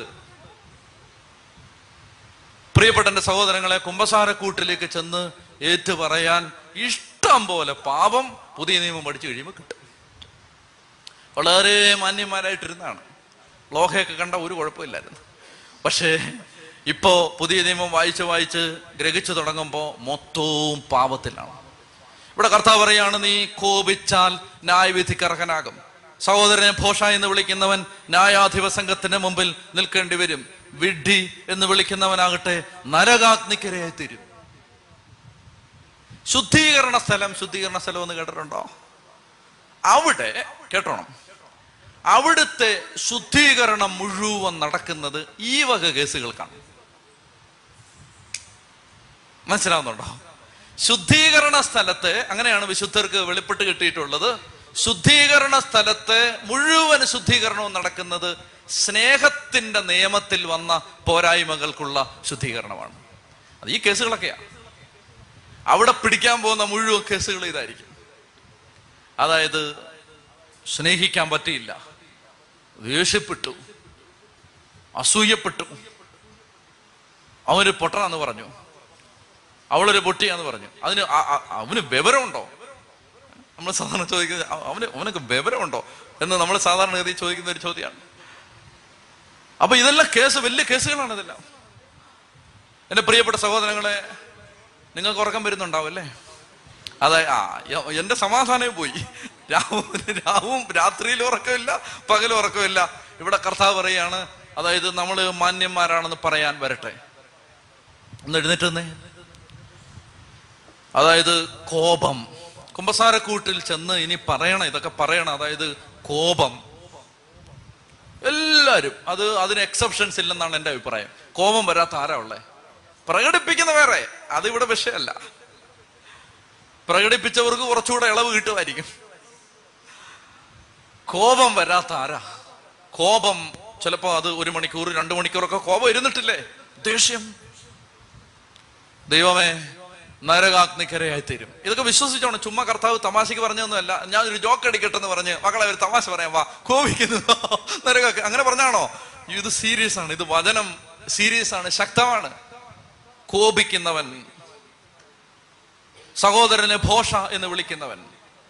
പ്രിയപ്പെട്ട എൻ്റെ സഹോദരങ്ങളെ, കുമ്പസാരക്കൂട്ടിലേക്ക് ചെന്ന് ഏറ്റു പറയാൻ ഇഷ്ടം പോലെ പാപം പുതിയ നിയമം പഠിച്ചു കഴിയുമ്പോൾ കിട്ടും. വളരെ മാന്യന്മാരായിട്ടിരുന്നാണ്, ലോഹയൊക്കെ കണ്ട ഒരു കുഴപ്പമില്ലായിരുന്നു. പക്ഷേ ഇപ്പോ പുതിയ നിയമം വായിച്ച് ഗ്രഹിച്ചു തുടങ്ങുമ്പോൾ മൊത്തവും പാപത്തിലാണ്. ഇവിടെ കർത്താവ് പറയാണ്, നീ കോപിച്ചാൽ ന്യായവിധിക്ക് അർഹനാകും. സഹോദരനെ ഭോഷ എന്ന് വിളിക്കുന്നവൻ ന്യായാധിപ സംഘത്തിന് മുമ്പിൽ നിൽക്കേണ്ടി വരും. വിഡ്ഢി എന്ന് വിളിക്കുന്നവനാകട്ടെ നരകാഗ്നിക്കരയായി തീരും. ശുദ്ധീകരണ സ്ഥലം എന്ന് കേട്ടിട്ടുണ്ടോ? അവിടെ കേട്ടോണം, അവിടുത്തെ ശുദ്ധീകരണം മുഴുവൻ നടക്കുന്നത് ഈ വക കേസുകൾക്കാണ്. മനസ്സിലാവുന്നുണ്ടോ? ശുദ്ധീകരണ സ്ഥലത്തെ, അങ്ങനെയാണ് വിശുദ്ധർക്ക് വെളിപ്പെട്ട് കിട്ടിയിട്ടുള്ളത്, ശുദ്ധീകരണ സ്ഥലത്തെ മുഴുവൻ ശുദ്ധീകരണവും നടക്കുന്നത് സ്നേഹത്തിന്റെ നിയമത്തിൽ വന്ന പോരായ്മകൾക്കുള്ള ശുദ്ധീകരണമാണ്. അത് ഈ കേസുകളൊക്കെയാണ്. അവിടെ പിടിക്കാൻ പോകുന്ന മുഴുവൻ കേസുകൾ ഇതായിരിക്കും. അതായത് സ്നേഹിക്കാൻ പറ്റിയില്ല, ദേഷ്യപ്പെട്ടു, അസൂയപ്പെട്ടു, അവനൊരു പൊട്ടനാന്ന് പറഞ്ഞു, അവളൊരു പൊട്ടിയാന്ന് പറഞ്ഞു. അവന് വിവരമുണ്ടോ? നമ്മൾ സാധാരണ ചോദിക്കുന്നത് അവനൊക്കെ വിവരമുണ്ടോ എന്ന് നമ്മൾ സാധാരണ ഗതി ചോദിക്കുന്ന ഒരു ചോദ്യമാണ്. അപ്പൊ ഇതെല്ലാം വലിയ കേസുകളാണ് ഇതെല്ലാം. എൻ്റെ പ്രിയപ്പെട്ട സഹോദരങ്ങളെ, നിങ്ങൾക്ക് ഉറക്കം വരുന്നുണ്ടാവും അല്ലേ? എൻ്റെ സമാധാനം പോയി. രാവും രാത്രിയിലും ഉറക്കമില്ല, പകലും ഉറക്കമില്ല. ഇവിടെ കർത്താവ് പറയാണ്, അതായത് നമ്മൾ മാന്യന്മാരാണെന്ന് പറയാൻ വരട്ടെ. ഒന്ന് എഴുന്നേറ്റ്. അതായത് കോപം, കുമ്പസാരക്കൂട്ടിൽ ചെന്ന് ഇനി പറയണം, ഇതൊക്കെ പറയണം. അതായത് കോപം, എല്ലാവരും. അതിന് എക്സെപ്ഷൻസ് ഇല്ലെന്നാണ് എൻ്റെ അഭിപ്രായം. കോപം വരാത്ത ആരാ ഉള്ളേ? പ്രകടിപ്പിക്കുന്ന വേറെ, അതിവിടെ വിഷയമല്ല. പ്രകടിപ്പിച്ചവർക്ക് കുറച്ചുകൂടെ ഇളവ് കിട്ടുമായിരിക്കും. കോപം വരാത്ത ആരാ? കോപം ചിലപ്പോ അത് 1 മണിക്കൂർ 2 മണിക്കൂറൊക്കെ കോപം ഇരുന്നിട്ടില്ലേ? ദേഷ്യം, ദൈവമേ നരകാഗ്നിക്കരയായി തീരും. ഇതൊക്കെ വിശ്വസിച്ചോണം. ചുമ്മാ കർത്താവ് തമാശക്ക് പറഞ്ഞൊന്നുമല്ല. ഞാൻ ഒരു ജോക്ക് അടിക്കട്ടെന്ന് പറഞ്ഞ് മക്കളെ ഒരു തമാശ പറയാം, വാ കോപിക്കുന്നു നരകാഗ്നി അങ്ങനെ പറഞ്ഞാണോ? ഇത് സീരിയസ് ആണ്. ഇത് വചനം സീരിയസ് ആണ്, ശക്തമാണ്. കോപിക്കുന്നവൻ, സഹോദരനെ ഭോഷ എന്ന് വിളിക്കുന്നവൻ,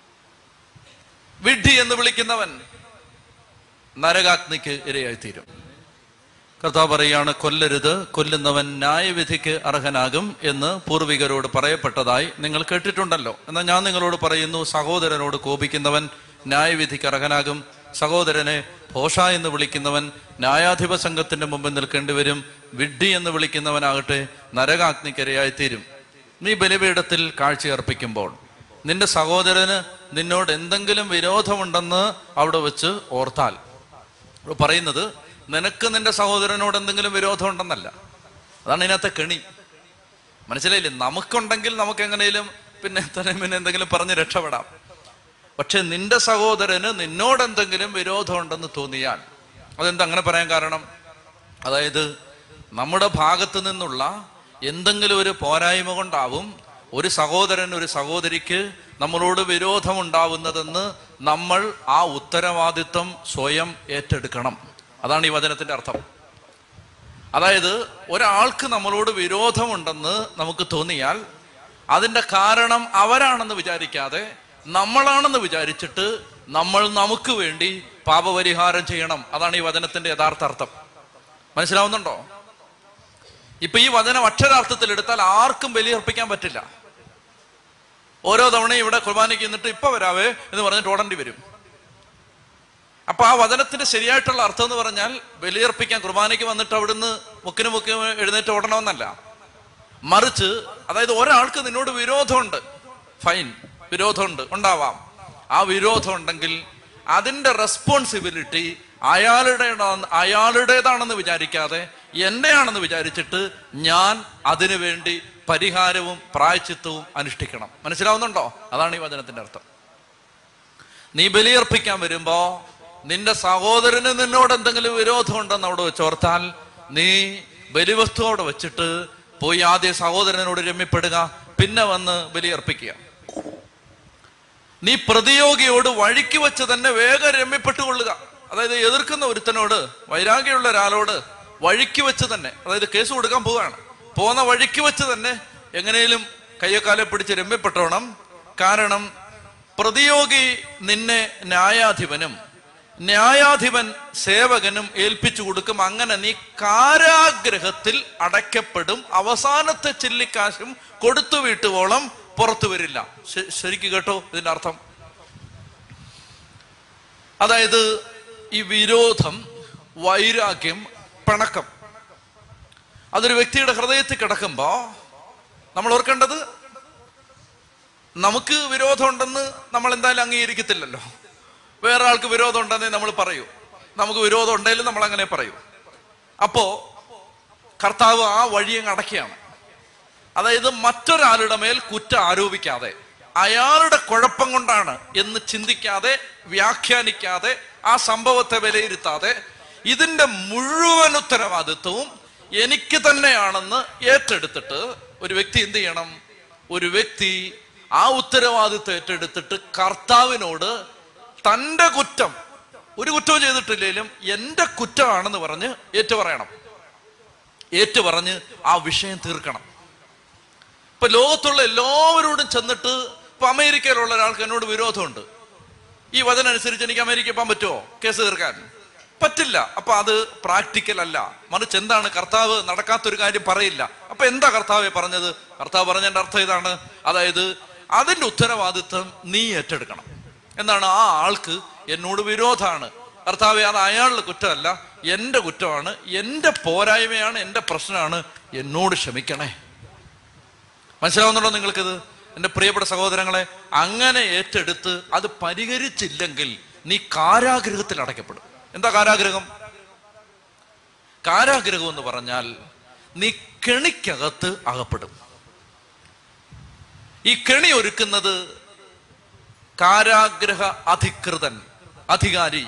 വിഡ്ഢി എന്ന് വിളിക്കുന്നവൻ നരകാഗ്നിക്ക് ഇരയായി തീരും. കർത്താവ് പറയാണ്, കൊല്ലരുത്, കൊല്ലുന്നവൻ ന്യായവിധിക്ക് അർഹനാകും എന്ന് പൂർവികരോട് പറയപ്പെട്ടതായി നിങ്ങൾ കേട്ടിട്ടുണ്ടല്ലോ. എന്നാൽ ഞാൻ നിങ്ങളോട് പറയുന്നു, സഹോദരനോട് കോപിക്കുന്നവൻ ന്യായവിധിക്ക് അർഹനാകും. സഹോദരനെ ഭോഷ എന്ന് വിളിക്കുന്നവൻ ന്യായാധിപ സംഘത്തിന്റെ മുമ്പിൽ നിൽക്കേണ്ടി വരും. വിഡ്ഢി എന്ന് വിളിക്കുന്നവനാകട്ടെ നരകാഗ്നിക്കരയായി തീരും. നീ ബലിപീഠത്തിൽ കാഴ്ചയർപ്പിക്കുമ്പോൾ നിന്റെ സഹോദരന് നിന്നോട് എന്തെങ്കിലും വിരോധമുണ്ടെന്ന് അവിടെ വെച്ച് ഓർത്താൽ, പറയുന്നത് നിനക്ക് നിന്റെ സഹോദരനോട് എന്തെങ്കിലും വിരോധം ഉണ്ടെന്നല്ല. അതാണ് ഇതിനകത്തെ കെണി. മനസ്സിലായില്ലേ? നമുക്കുണ്ടെങ്കിൽ നമുക്ക് എങ്ങനെയും പിന്നെ എന്തെങ്കിലും പറഞ്ഞ് രക്ഷപ്പെടാം. പക്ഷെ നിന്റെ സഹോദരന് നിന്നോട് എന്തെങ്കിലും വിരോധം ഉണ്ടെന്ന് തോന്നിയാൽ, അതെന്താ അങ്ങനെ പറയാൻ കാരണം? അതായത് നമ്മുടെ ഭാഗത്ത് നിന്നുള്ള എന്തെങ്കിലും ഒരു പോരായ്മ കൊണ്ടാവും ഒരു സഹോദരൻ ഒരു സഹോദരിക്ക് നമ്മളോട് വിരോധം ഉണ്ടാവുന്നതെന്ന് നമ്മൾ ആ ഉത്തരവാദിത്വം സ്വയം ഏറ്റെടുക്കണം. അതാണ് ഈ വചനത്തിന്റെ അർത്ഥം. അതായത് ഒരാൾക്ക് നമ്മളോട് വിരോധമുണ്ടെന്ന് നമുക്ക് തോന്നിയാൽ അതിന്റെ കാരണം അവരാണെന്ന് വിചാരിക്കാതെ നമ്മളാണെന്ന് വിചാരിച്ചിട്ട് നമ്മൾ നമുക്ക് വേണ്ടി പാപപരിഹാരം ചെയ്യണം. അതാണ് ഈ വചനത്തിന്റെ യഥാർത്ഥ അർത്ഥം. മനസ്സിലാവുന്നുണ്ടോ? ഇപ്പൊ ഈ വചനം അക്ഷരാർത്ഥത്തിൽ എടുത്താൽ ആർക്കും ബലിയർപ്പിക്കാൻ പറ്റില്ല. ഓരോ തവണയും ഇവിടെ കുർബാനയ്ക്ക് നിന്നിട്ട് ഇപ്പൊ വരാവേ എന്ന് പറഞ്ഞിട്ട് ഓടേണ്ടി വരും. അപ്പൊ ആ വചനത്തിന്റെ ശരിയായിട്ടുള്ള അർത്ഥം എന്ന് പറഞ്ഞാൽ ബലിയർപ്പിക്കാൻ കുർബാനയ്ക്ക് വന്നിട്ട് അവിടുന്ന് മുക്കിന് എഴുന്നേറ്റ് ഓടണമെന്നല്ല. മറിച്ച് അതായത് ഒരാൾക്ക് നിന്നോട് വിരോധമുണ്ട്, ഫൈൻ, വിരോധമുണ്ട്, ഉണ്ടാവാം. ആ വിരോധം ഉണ്ടെങ്കിൽ അതിന്റെ റെസ്പോൺസിബിലിറ്റി അയാളുടേതാണെന്ന് വിചാരിക്കാതെ എന്റെയാണെന്ന് വിചാരിച്ചിട്ട് ഞാൻ അതിനു വേണ്ടി പരിഹാരവും പ്രായശ്ചിത്തവും അനുഷ്ഠിക്കണം. മനസ്സിലാവുന്നുണ്ടോ? അതാണ് ഈ വചനത്തിന്റെ അർത്ഥം. നീ ബലിയർപ്പിക്കാൻ വരുമ്പോ നിന്റെ സഹോദരന് നിന്നോട് എന്തെങ്കിലും വിരോധം ഉണ്ടെന്ന് അവിടെ വെച്ചോർത്താൽ നീ ബലിവസ്തു അവിടെ വെച്ചിട്ട് പോയി ആദ്യം സഹോദരനോട് രമ്യപ്പെടുക, പിന്നെ വന്ന് ബലിയർപ്പിക്കുക. നീ പ്രതിയോഗിയോട് വഴിക്ക് വെച്ച് തന്നെ വേഗം രമ്യപ്പെട്ടുകൊള്ളുക. അതായത് എതിർക്കുന്ന ഒരുത്തനോട്, വൈരാഗ്യമുള്ള ഒരാളോട് വഴിക്ക് വെച്ച് തന്നെ, അതായത് കേസ് കൊടുക്കാൻ പോവുകയാണ്, പോകുന്ന വഴിക്ക് വെച്ച് തന്നെ എങ്ങനെയും കയ്യക്കാലെ പിടിച്ച് രമ്യപ്പെട്ടോണം. കാരണം പ്രതിയോഗി നിന്നെ ന്യായാധിപനും ന്യായാധിപൻ സേവകനും ഏൽപ്പിച്ചു കൊടുക്കും. അങ്ങനെ നീ കാരാഗ്രഹത്തിൽ അടയ്ക്കപ്പെടും. അവസാനത്തെ ചില്ലിക്കാശും കൊടുത്തു വീട്ടുവോളം പുറത്തു വരില്ല. ശരിക്ക് കേട്ടോ ഇതിന്റെ അർത്ഥം? അതായത് ഈ വിരോധം, വൈരാഗ്യം, പിണക്കം അതൊരു വ്യക്തിയുടെ ഹൃദയത്തിൽ കിടക്കുമ്പോ നമ്മൾ ഓർക്കേണ്ടത്, നമുക്ക് വിരോധം ഉണ്ടെന്ന് നമ്മൾ എന്തായാലും അംഗീകരിക്കത്തില്ലല്ലോ. വേറെ ആൾക്ക് വിരോധം ഉണ്ടെന്നേ നമ്മൾ പറയൂ. നമുക്ക് വിരോധം ഉണ്ടെങ്കിലും നമ്മൾ അങ്ങനെ പറയൂ. അപ്പോ കർത്താവ് ആ വഴിയങ്ങ് അടയ്ക്കുകയാണ്. അതായത് മറ്റൊരാളുടെ മേൽ കുറ്റം ആരോപിക്കാതെ, അയാളുടെ കുഴപ്പം കൊണ്ടാണ് എന്ന് ചിന്തിക്കാതെ, വ്യാഖ്യാനിക്കാതെ, ആ സംഭവത്തെ വിലയിരുത്താതെ ഇതിന്റെ മുഴുവൻ ഉത്തരവാദിത്വവും എനിക്ക് തന്നെയാണെന്ന് ഏറ്റെടുത്തിട്ട് ഒരു വ്യക്തി എന്ത് ചെയ്യണം? ഒരു വ്യക്തി ആ ഉത്തരവാദിത്വം ഏറ്റെടുത്തിട്ട് കർത്താവിനോട് തൻ്റെ കുറ്റം, ഒരു കുറ്റവും ചെയ്തിട്ടില്ലെങ്കിലും എൻ്റെ കുറ്റമാണെന്ന് പറഞ്ഞ് ഏറ്റുപറഞ്ഞ് ആ വിഷയം തീർക്കണം. ഇപ്പൊ ലോകത്തുള്ള എല്ലാവരോടും ചെന്നിട്ട്, ഇപ്പൊ അമേരിക്കയിലുള്ള ഒരാൾക്ക് എന്നോട് വിരോധമുണ്ട്, ഈ വചനം അനുസരിച്ച് എനിക്ക് അമേരിക്ക പോകാൻ പറ്റുമോ കേസ് തീർക്കാൻ? പറ്റില്ല. അപ്പൊ അത് പ്രാക്ടിക്കൽ അല്ല. മറിച്ച് എന്താണ്? കർത്താവ് നടക്കാത്തൊരു കാര്യം പറയില്ല. അപ്പൊ എന്താ കർത്താവ് പറഞ്ഞത്? കർത്താവ് പറഞ്ഞതിന്റെ അർത്ഥം ഇതാണ്. അതായത് അതിന്റെ ഉത്തരവാദിത്വം നീ ഏറ്റെടുക്കണം. എന്താണ്? ആ ആൾക്ക് എന്നോട് വിരോധമാണ്, കർത്താവെ അത് അയാളുടെ കുറ്റമല്ല, എൻ്റെ കുറ്റമാണ്, എൻ്റെ പോരായ്മയാണ്, എൻ്റെ പ്രശ്നമാണ്, എന്നോട് ക്ഷമിക്കണേ. മനസ്സിലാവുന്നുണ്ടോ നിങ്ങൾക്കിത്? എൻ്റെ പ്രിയപ്പെട്ട സഹോദരങ്ങളെ, അങ്ങനെ ഏറ്റെടുത്ത് അത് പരിഹരിച്ചില്ലെങ്കിൽ നീ കാരാഗ്രഹത്തിൽ അടയ്ക്കപ്പെടും. എന്താ കാരാഗ്രഹം? കാരാഗ്രഹം എന്ന് പറഞ്ഞാൽ നീ കെണിക്കകത്ത് അകപ്പെടും. ഈ കെണി ഒരുക്കുന്നത് കാരാഗ്രഹ അധികൃതൻ, അധികാരി,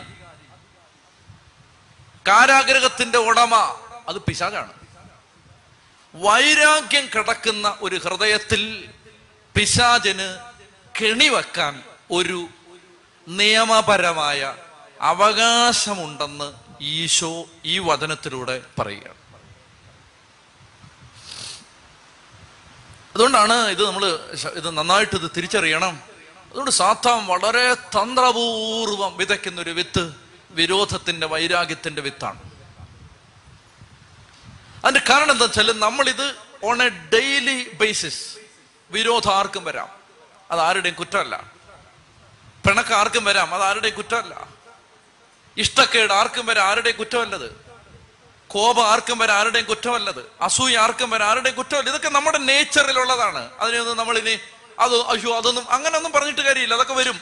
കാരാഗ്രഹത്തിന്റെ ഉടമ അത് പിശാചാണ്. വൈരാഗ്യം കിടക്കുന്ന ഒരു ഹൃദയത്തിൽ പിശാചിന് കെണിവെക്കാൻ ഒരു നിയമപരമായ അവകാശമുണ്ടെന്ന് ഈശോ ഈ വചനത്തിലൂടെ പറയുകയാണ്. അതുകൊണ്ടാണ് ഇത് നന്നായിട്ട് ഇത് തിരിച്ചറിയണം. അതുകൊണ്ട് സാത്താൻ വളരെ തന്ത്രപൂർവം വിതയ്ക്കുന്ന ഒരു വിത്ത് വിരോധത്തിന്റെ, വൈരാഗ്യത്തിന്റെ വിത്താണ്. അതിന്റെ കാരണം എന്താ വെച്ചാൽ നമ്മളിത് ഓൺ എ ഡെയിലി ബേസിസ്, വിരോധം ആർക്കും വരാം, അത് ആരുടെയും കുറ്റമല്ല. പിണക്കം ആർക്കും വരാം, അത് ആരുടെയും കുറ്റമല്ല. ഇഷ്ടക്കേട് ആർക്കും വരാം, ആരുടെയും കുറ്റമല്ലത്. കോപം ആർക്കും വരാം, ആരുടെയും കുറ്റമല്ലത്. അസൂയ ആർക്കും വരാം, ആരുടെയും കുറ്റമല്ല. ഇതൊക്കെ നമ്മുടെ നേച്ചറിലുള്ളതാണ്. അതിനൊന്നും നമ്മളിനി അതൊന്നും അങ്ങനെയൊന്നും പറഞ്ഞിട്ട് കാര്യമില്ല, അതൊക്കെ വരും.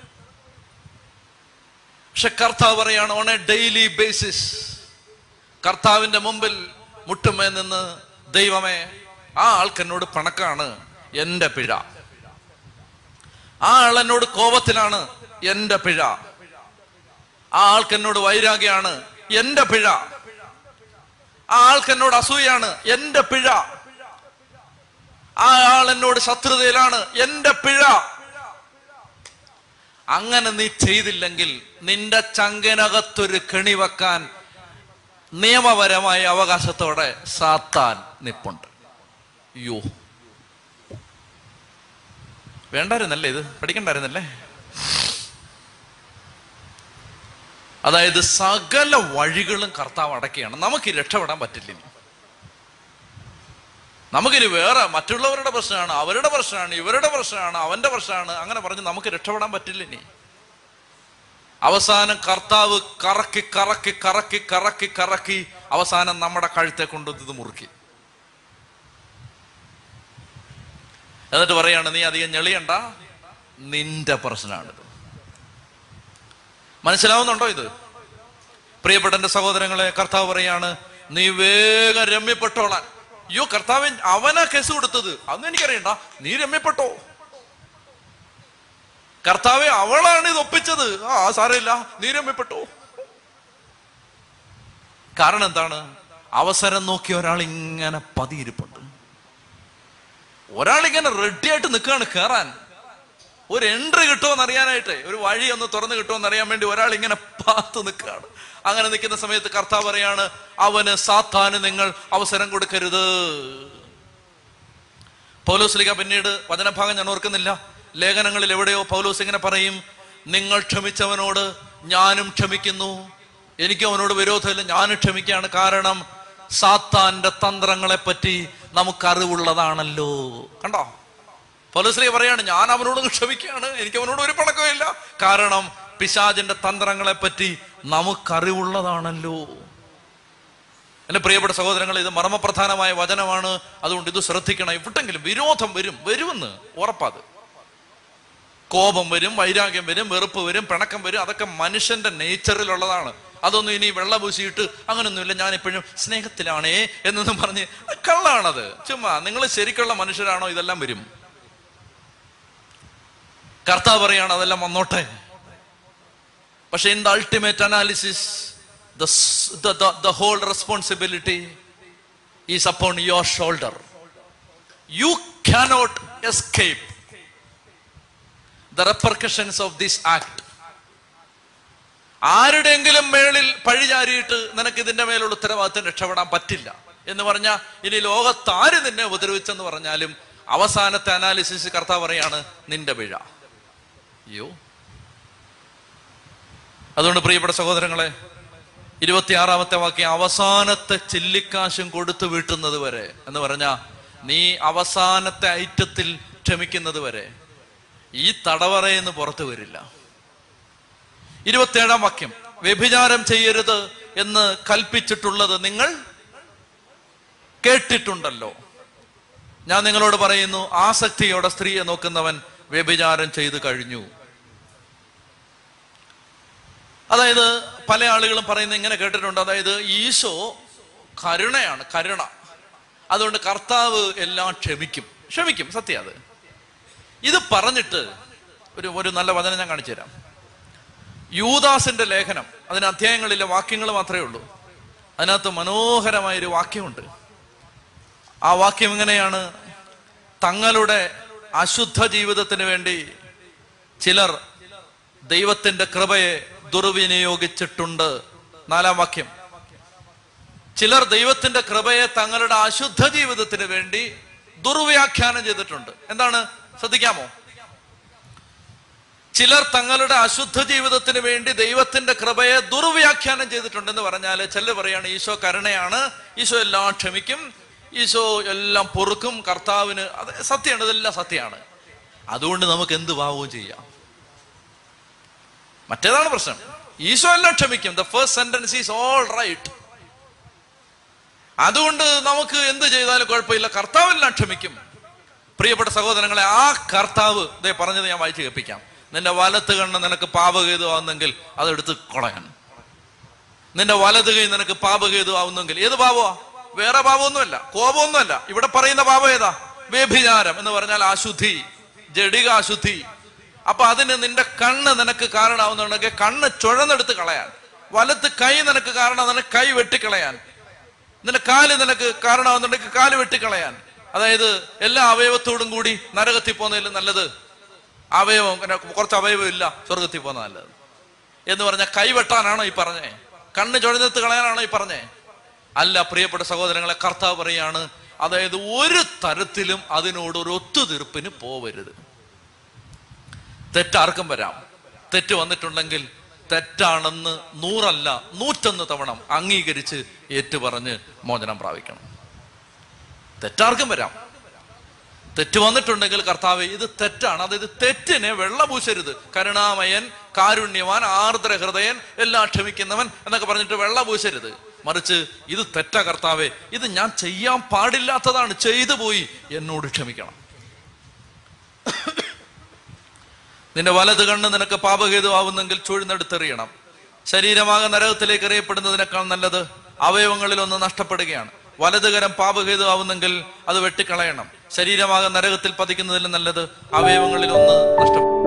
പക്ഷെ കർത്താവ് പറയാണ് ഓൺ എ ഡെയിലി ബേസിസ് കർത്താവിന്റെ മുമ്പിൽ മുട്ടുമേ നിന്ന്, ദൈവമേ ആ ആൾക്കെന്നോട് പിണക്കാണ്, എന്റെ പിഴ. ആ ആൾ എന്നോട് കോപത്തിലാണ്, എന്റെ പിഴ. ആ ആൾക്കെന്നോട് വൈരാഗ്യമാണ്, എന്റെ പിഴ. ആ ആൾക്കെന്നോട് അസൂയാണ്, എന്റെ പിഴ. ആ ആൾ എന്നോട് ശത്രുതയിലാണ്, എന്റെ പിഴ. അങ്ങനെ നീ ചെയ്തില്ലെങ്കിൽ നിന്റെ ചങ്കനകത്തൊരു കെണി വെക്കാൻ നിയമപരമായ അവകാശത്തോടെ സാത്താൻ നിപ്പുണ്ട്. അയ്യോ, വേണ്ടായിരുന്നല്ലേ, ഇത് പഠിക്കണ്ടായിരുന്നല്ലേ? അതായത് സകല വഴികളും കർത്താവ് അടക്കുകയാണ്. നമുക്ക് രക്ഷപ്പെടാൻ പറ്റില്ല. നമുക്കിനി വേറെ മറ്റുള്ളവരുടെ പ്രശ്നമാണ്, അവരുടെ പ്രശ്നമാണ്, ഇവരുടെ പ്രശ്നമാണ്, അവന്റെ പ്രശ്നമാണ്, അങ്ങനെ പറഞ്ഞ് നമുക്ക് രക്ഷപ്പെടാൻ പറ്റില്ല. ഇനി അവസാനം കർത്താവ് കറക്കി കറക്കി കറക്കി കറക്കി കറക്കി അവസാനം നമ്മുടെ കഴുത്തെ കൊണ്ട് ഇത് മുറുക്കി. എന്നിട്ട് പറയാണ്, നീ അധികം ഞെളിയണ്ട, നിന്റെ പ്രശ്നമാണിത്. മനസ്സിലാവുന്നുണ്ടോ ഇത്? പ്രിയപ്പെട്ട എന്റെ സഹോദരങ്ങളെ, കർത്താവ് പറയാണ്, നീ വേഗം രമ്യപ്പെട്ടോളാൻ. അയ്യോ കർത്താവ് അവനാ കേസ് കൊടുത്തത്, അതൊന്നും എനിക്കറിയണ്ട, നീ രമ്യപ്പെട്ടോ. കർത്താവെ അവളാണ് ഇത് ഒപ്പിച്ചത്, സാരമില്ല, നീ രമ്യപ്പെട്ടോ. കാരണം എന്താണ്? അവസരം നോക്കി ഒരാൾ ഇങ്ങനെ പതിയിരിപ്പുണ്ട്. ഒരാളിങ്ങനെ റെഡിയായിട്ട് നിൽക്കുകയാണ് കയറാൻ. ഒരു എൻട്രി കിട്ടുമെന്ന് അറിയാനായിട്ട്, ഒരു വഴി ഒന്ന് തുറന്നു കിട്ടുമെന്ന് അറിയാൻ വേണ്ടി ഒരാൾ ഇങ്ങനെ പാത്ത് നിൽക്കുകയാണ്. അങ്ങനെ നിൽക്കുന്ന സമയത്ത് കർത്താവ് പറയാണ്, അവന് സാത്താന് നിങ്ങൾ അവസരം കൊടുക്കരുത്. പൗലോസ്ലീഹ പിന്നീട് വചനഭാഗം ഞാൻ ഓർക്കുന്നില്ല, ലേഖനങ്ങളിൽ എവിടെയോ പൗലോസ് ഇങ്ങനെ പറയും, നിങ്ങൾ ക്ഷമിച്ചവനോട് ഞാനും ക്ഷമിക്കുന്നു, എനിക്ക് അവനോട് വിരോധമില്ല, ഞാനും ക്ഷമിക്കുകയാണ്. കാരണം സാത്താന്റെ തന്ത്രങ്ങളെ പറ്റി നമുക്കറിവുള്ളതാണല്ലോ. കണ്ടോ, പൗലോസ്ലീഹ പറയാണ്, ഞാൻ അവനോട് ക്ഷമിക്കുകയാണ്, എനിക്ക് അവനോട് ഒരു പണക്കമില്ല, കാരണം പിശാചിന്റെ തന്ത്രങ്ങളെ പറ്റി നമുക്കറിവുള്ളതാണല്ലോ. എന്റെ പ്രിയപ്പെട്ട സഹോദരങ്ങൾ, ഇത് മർമ്മപ്രധാനമായ വചനമാണ്. അതുകൊണ്ട് ഇത് ശ്രദ്ധിക്കണം. എവിടെങ്കിലും വിരോധം വരുമെന്ന് ഉറപ്പാത്. കോപം വരും, വൈരാഗ്യം വരും, വെറുപ്പ് വരും, പിണക്കം വരും. അതൊക്കെ മനുഷ്യന്റെ നേച്ചറിലുള്ളതാണ്. അതൊന്നും ഇനി വെള്ളം പൂശിയിട്ട് അങ്ങനൊന്നുമില്ല, ഞാൻ എപ്പോഴും സ്നേഹത്തിലാണേ എന്നൊന്നും പറഞ്ഞ് കള്ളാണത്. ചുമ്മാ നിങ്ങൾ ശരിക്കുള്ള മനുഷ്യരാണോ? ഇതെല്ലാം വരും. കർത്താവ് പറയാണ്, അതെല്ലാം വന്നോട്ടെ. പക്ഷെ in the ultimate analysis the whole responsibility is upon your shoulder. You cannot escape the repercussions of this act. ആരുടെയെങ്കിലും മേളിൽ പഴിചാരിയിട്ട് നിനക്ക് ഇതിന്റെ മേലുള്ള ഉത്തരവാദിത്തം രക്ഷപ്പെടാൻ പറ്റില്ല എന്ന് പറഞ്ഞാൽ, ഇനി ലോകത്താര് നിന്നെ ഉപദ്രവിച്ചെന്ന് പറഞ്ഞാലും അവസാനത്തെ അനാലിസിസ് കർത്താവ് പറയാണ്, നിന്റെ പിഴ. അയ്യോ, അതുകൊണ്ട് പ്രിയപ്പെട്ട സഹോദരങ്ങളെ, 26-ാമത്തെ വാക്യം, അവസാനത്തെ ചില്ലിക്കാശും കൊടുത്തു വീട്ടുന്നത് വരെ എന്ന് പറഞ്ഞാ, നീ അവസാനത്തെ ഐറ്റത്തിൽ ക്ഷമിക്കുന്നത് വരെ ഈ തടവറയെന്ന് പുറത്തു വരില്ല. 27-ാം വാക്യം, വ്യഭിചാരം ചെയ്യരുത് എന്ന് കൽപ്പിച്ചിട്ടുള്ളത് നിങ്ങൾ കേട്ടിട്ടുണ്ടല്ലോ, ഞാൻ നിങ്ങളോട് പറയുന്നു, ആസക്തിയോടെ സ്ത്രീയെ നോക്കുന്നവൻ വ്യഭിചാരം ചെയ്തു കഴിഞ്ഞു. അതായത് പല ആളുകളും പറയുന്നത് ഇങ്ങനെ കേട്ടിട്ടുണ്ട്, അതായത് ഈശോ കരുണയാണ്, കരുണ. അതുകൊണ്ട് കർത്താവ് എല്ലാം ക്ഷമിക്കും. സത്യം അത്. ഇത് പറഞ്ഞിട്ട് ഒരു നല്ല വചനം ഞാൻ കാണിച്ചു തരാം. യൂദാസിന്റെ ലേഖനം, അതിന് അധ്യായങ്ങളിലെ വാക്യങ്ങൾ മാത്രമേ ഉള്ളൂ. അതിനകത്ത് മനോഹരമായൊരു വാക്യമുണ്ട്. ആ വാക്യം ഇങ്ങനെയാണ്: തങ്ങളുടെ അശുദ്ധ ജീവിതത്തിന് വേണ്ടി ചിലർ ദൈവത്തിന്റെ കൃപയെ ദുർവിനിയോഗിച്ചിട്ടുണ്ട്. 4-ാം വാക്യം. ചിലർ ദൈവത്തിന്റെ കൃപയെ തങ്ങളുടെ അശുദ്ധ ജീവിതത്തിന് വേണ്ടി ദുർവ്യാഖ്യാനം ചെയ്തിട്ടുണ്ട്. എന്താണ്? ശ്രദ്ധിക്കാമോ? ചിലർ തങ്ങളുടെ അശുദ്ധ ജീവിതത്തിന് വേണ്ടി ദൈവത്തിന്റെ കൃപയെ ദുർവ്യാഖ്യാനം ചെയ്തിട്ടുണ്ടെന്ന് പറഞ്ഞാല് ചിലർ പറയാണ് ഈശോ കരുണയാണ്, ഈശോ എല്ലാം ക്ഷമിക്കും, ഈശോ എല്ലാം പൊറുക്കും, കർത്താവിന് അത് സത്യമാണ്, ഇതെല്ലാം സത്യമാണ്, അതുകൊണ്ട് നമുക്ക് എന്ത് ഭാവവും ചെയ്യാം. മറ്റേതാണ് പ്രശ്നം. ഈശോ എല്ലാം ക്ഷമിക്കും. The first sentence is all right. അതുകൊണ്ട് നമുക്ക് എന്ത് ചെയ്താലും കുഴപ്പമില്ല, കർത്താവ് എല്ലാം ക്ഷമിക്കും. പ്രിയപ്പെട്ട സഹോദരങ്ങളെ, ആ കർത്താവ് ദേ പറഞ്ഞത് ഞാൻ വായിച്ചു കേൾപ്പിക്കാം. നിന്റെ വലത്ത് കണ്ണ് നിനക്ക് പാപഹേതു ആവുന്നെങ്കിൽ അതെടുത്ത് കളയാൻ. നിന്റെ വലത് കൈ നിനക്ക് പാപഹേതു ആവുന്നെങ്കിൽ, ഏത് പാപമാ? വേറെ പാപമൊന്നുമല്ല, കോപമൊന്നുമല്ല. ഇവിടെ പറയുന്ന പാപം ഏതാ? വ്യഭിചാരം എന്ന് പറഞ്ഞാൽ അശുദ്ധി, ജഡിക അശുദ്ധി. അപ്പൊ അതിന് നിന്റെ കണ്ണ് നിനക്ക് കാരണമാവുന്നുണ്ടെങ്കിൽ കണ്ണ് ചുഴന്നെടുത്ത് കളയാൻ. വലത്ത് കൈ നിനക്ക് കാരണമാവുന്നുണ്ടെങ്കിൽ കൈ വെട്ടിക്കളയാൻ. നിന്റെ കാല് നിനക്ക് കാരണമാവുന്നുണ്ടെങ്കിൽ കാല് വെട്ടിക്കളയാൻ. അതായത് എല്ലാ അവയവത്തോടും കൂടി നരകത്തിൽ പോകുന്നതിലും നല്ലത് അവയവം, കുറച്ച് അവയവം ഇല്ല, സ്വർഗത്തിൽ പോകുന്ന നല്ലത് എന്ന് പറഞ്ഞാൽ കൈ വെട്ടാനാണോ ഈ പറഞ്ഞേ? കണ്ണ് ചുഴന്നെടുത്ത് കളയാനാണോ ഈ പറഞ്ഞേ? അല്ല പ്രിയപ്പെട്ട സഹോദരങ്ങളെ, കർത്താവ് പറയാണ്, അതായത് ഒരു തരത്തിലും അതിനോട് ഒരു ഒത്തുതീർപ്പിന് പോവരുത്. തെറ്റാർക്കും വരാം. തെറ്റ് വന്നിട്ടുണ്ടെങ്കിൽ തെറ്റാണെന്ന് 100 അല്ല 101 തവണ അംഗീകരിച്ച് ഏറ്റുപറഞ്ഞ് മോചനം പ്രാപിക്കണം. തെറ്റാർക്കും വരാം. തെറ്റ് വന്നിട്ടുണ്ടെങ്കിൽ കർത്താവേ ഇത് തെറ്റാണ്, അതായത് തെറ്റിനെ വെള്ളപൂശരുത്. കരുണാമയൻ, കാരുണ്യവാൻ, ആർദ്ര ഹൃദയൻ, എല്ലാം ക്ഷമിക്കുന്നവൻ എന്നൊക്കെ പറഞ്ഞിട്ട് വെള്ളപൂശരുത്. മറിച്ച് ഇത് തെറ്റാ കർത്താവേ, ഇത് ഞാൻ ചെയ്യാൻ പാടില്ലാത്തതാണ്, ചെയ്തു പോയി, എന്നോട് ക്ഷമിക്കണം. നിന്റെ വലത് കണ്ണ് നിനക്ക് പാപഹേതു ആവുന്നെങ്കിൽ ചൂഴ്ന്നെടുത്തെറിയണം. ശരീരമാകെ നരകത്തിലേക്ക് എറിയപ്പെടുന്നതിനേക്കാൾ നല്ലത് അവയവങ്ങളിൽ ഒന്ന് നഷ്ടപ്പെടുകയാണ്. വലതുകരം പാപഹേതു ആവുന്നെങ്കിൽ അത് വെട്ടിക്കളയണം. ശരീരമാകെ നരകത്തിൽ പതിക്കുന്നതിലും നല്ലത് അവയവങ്ങളിൽ ഒന്ന് നഷ്ടപ്പെടും.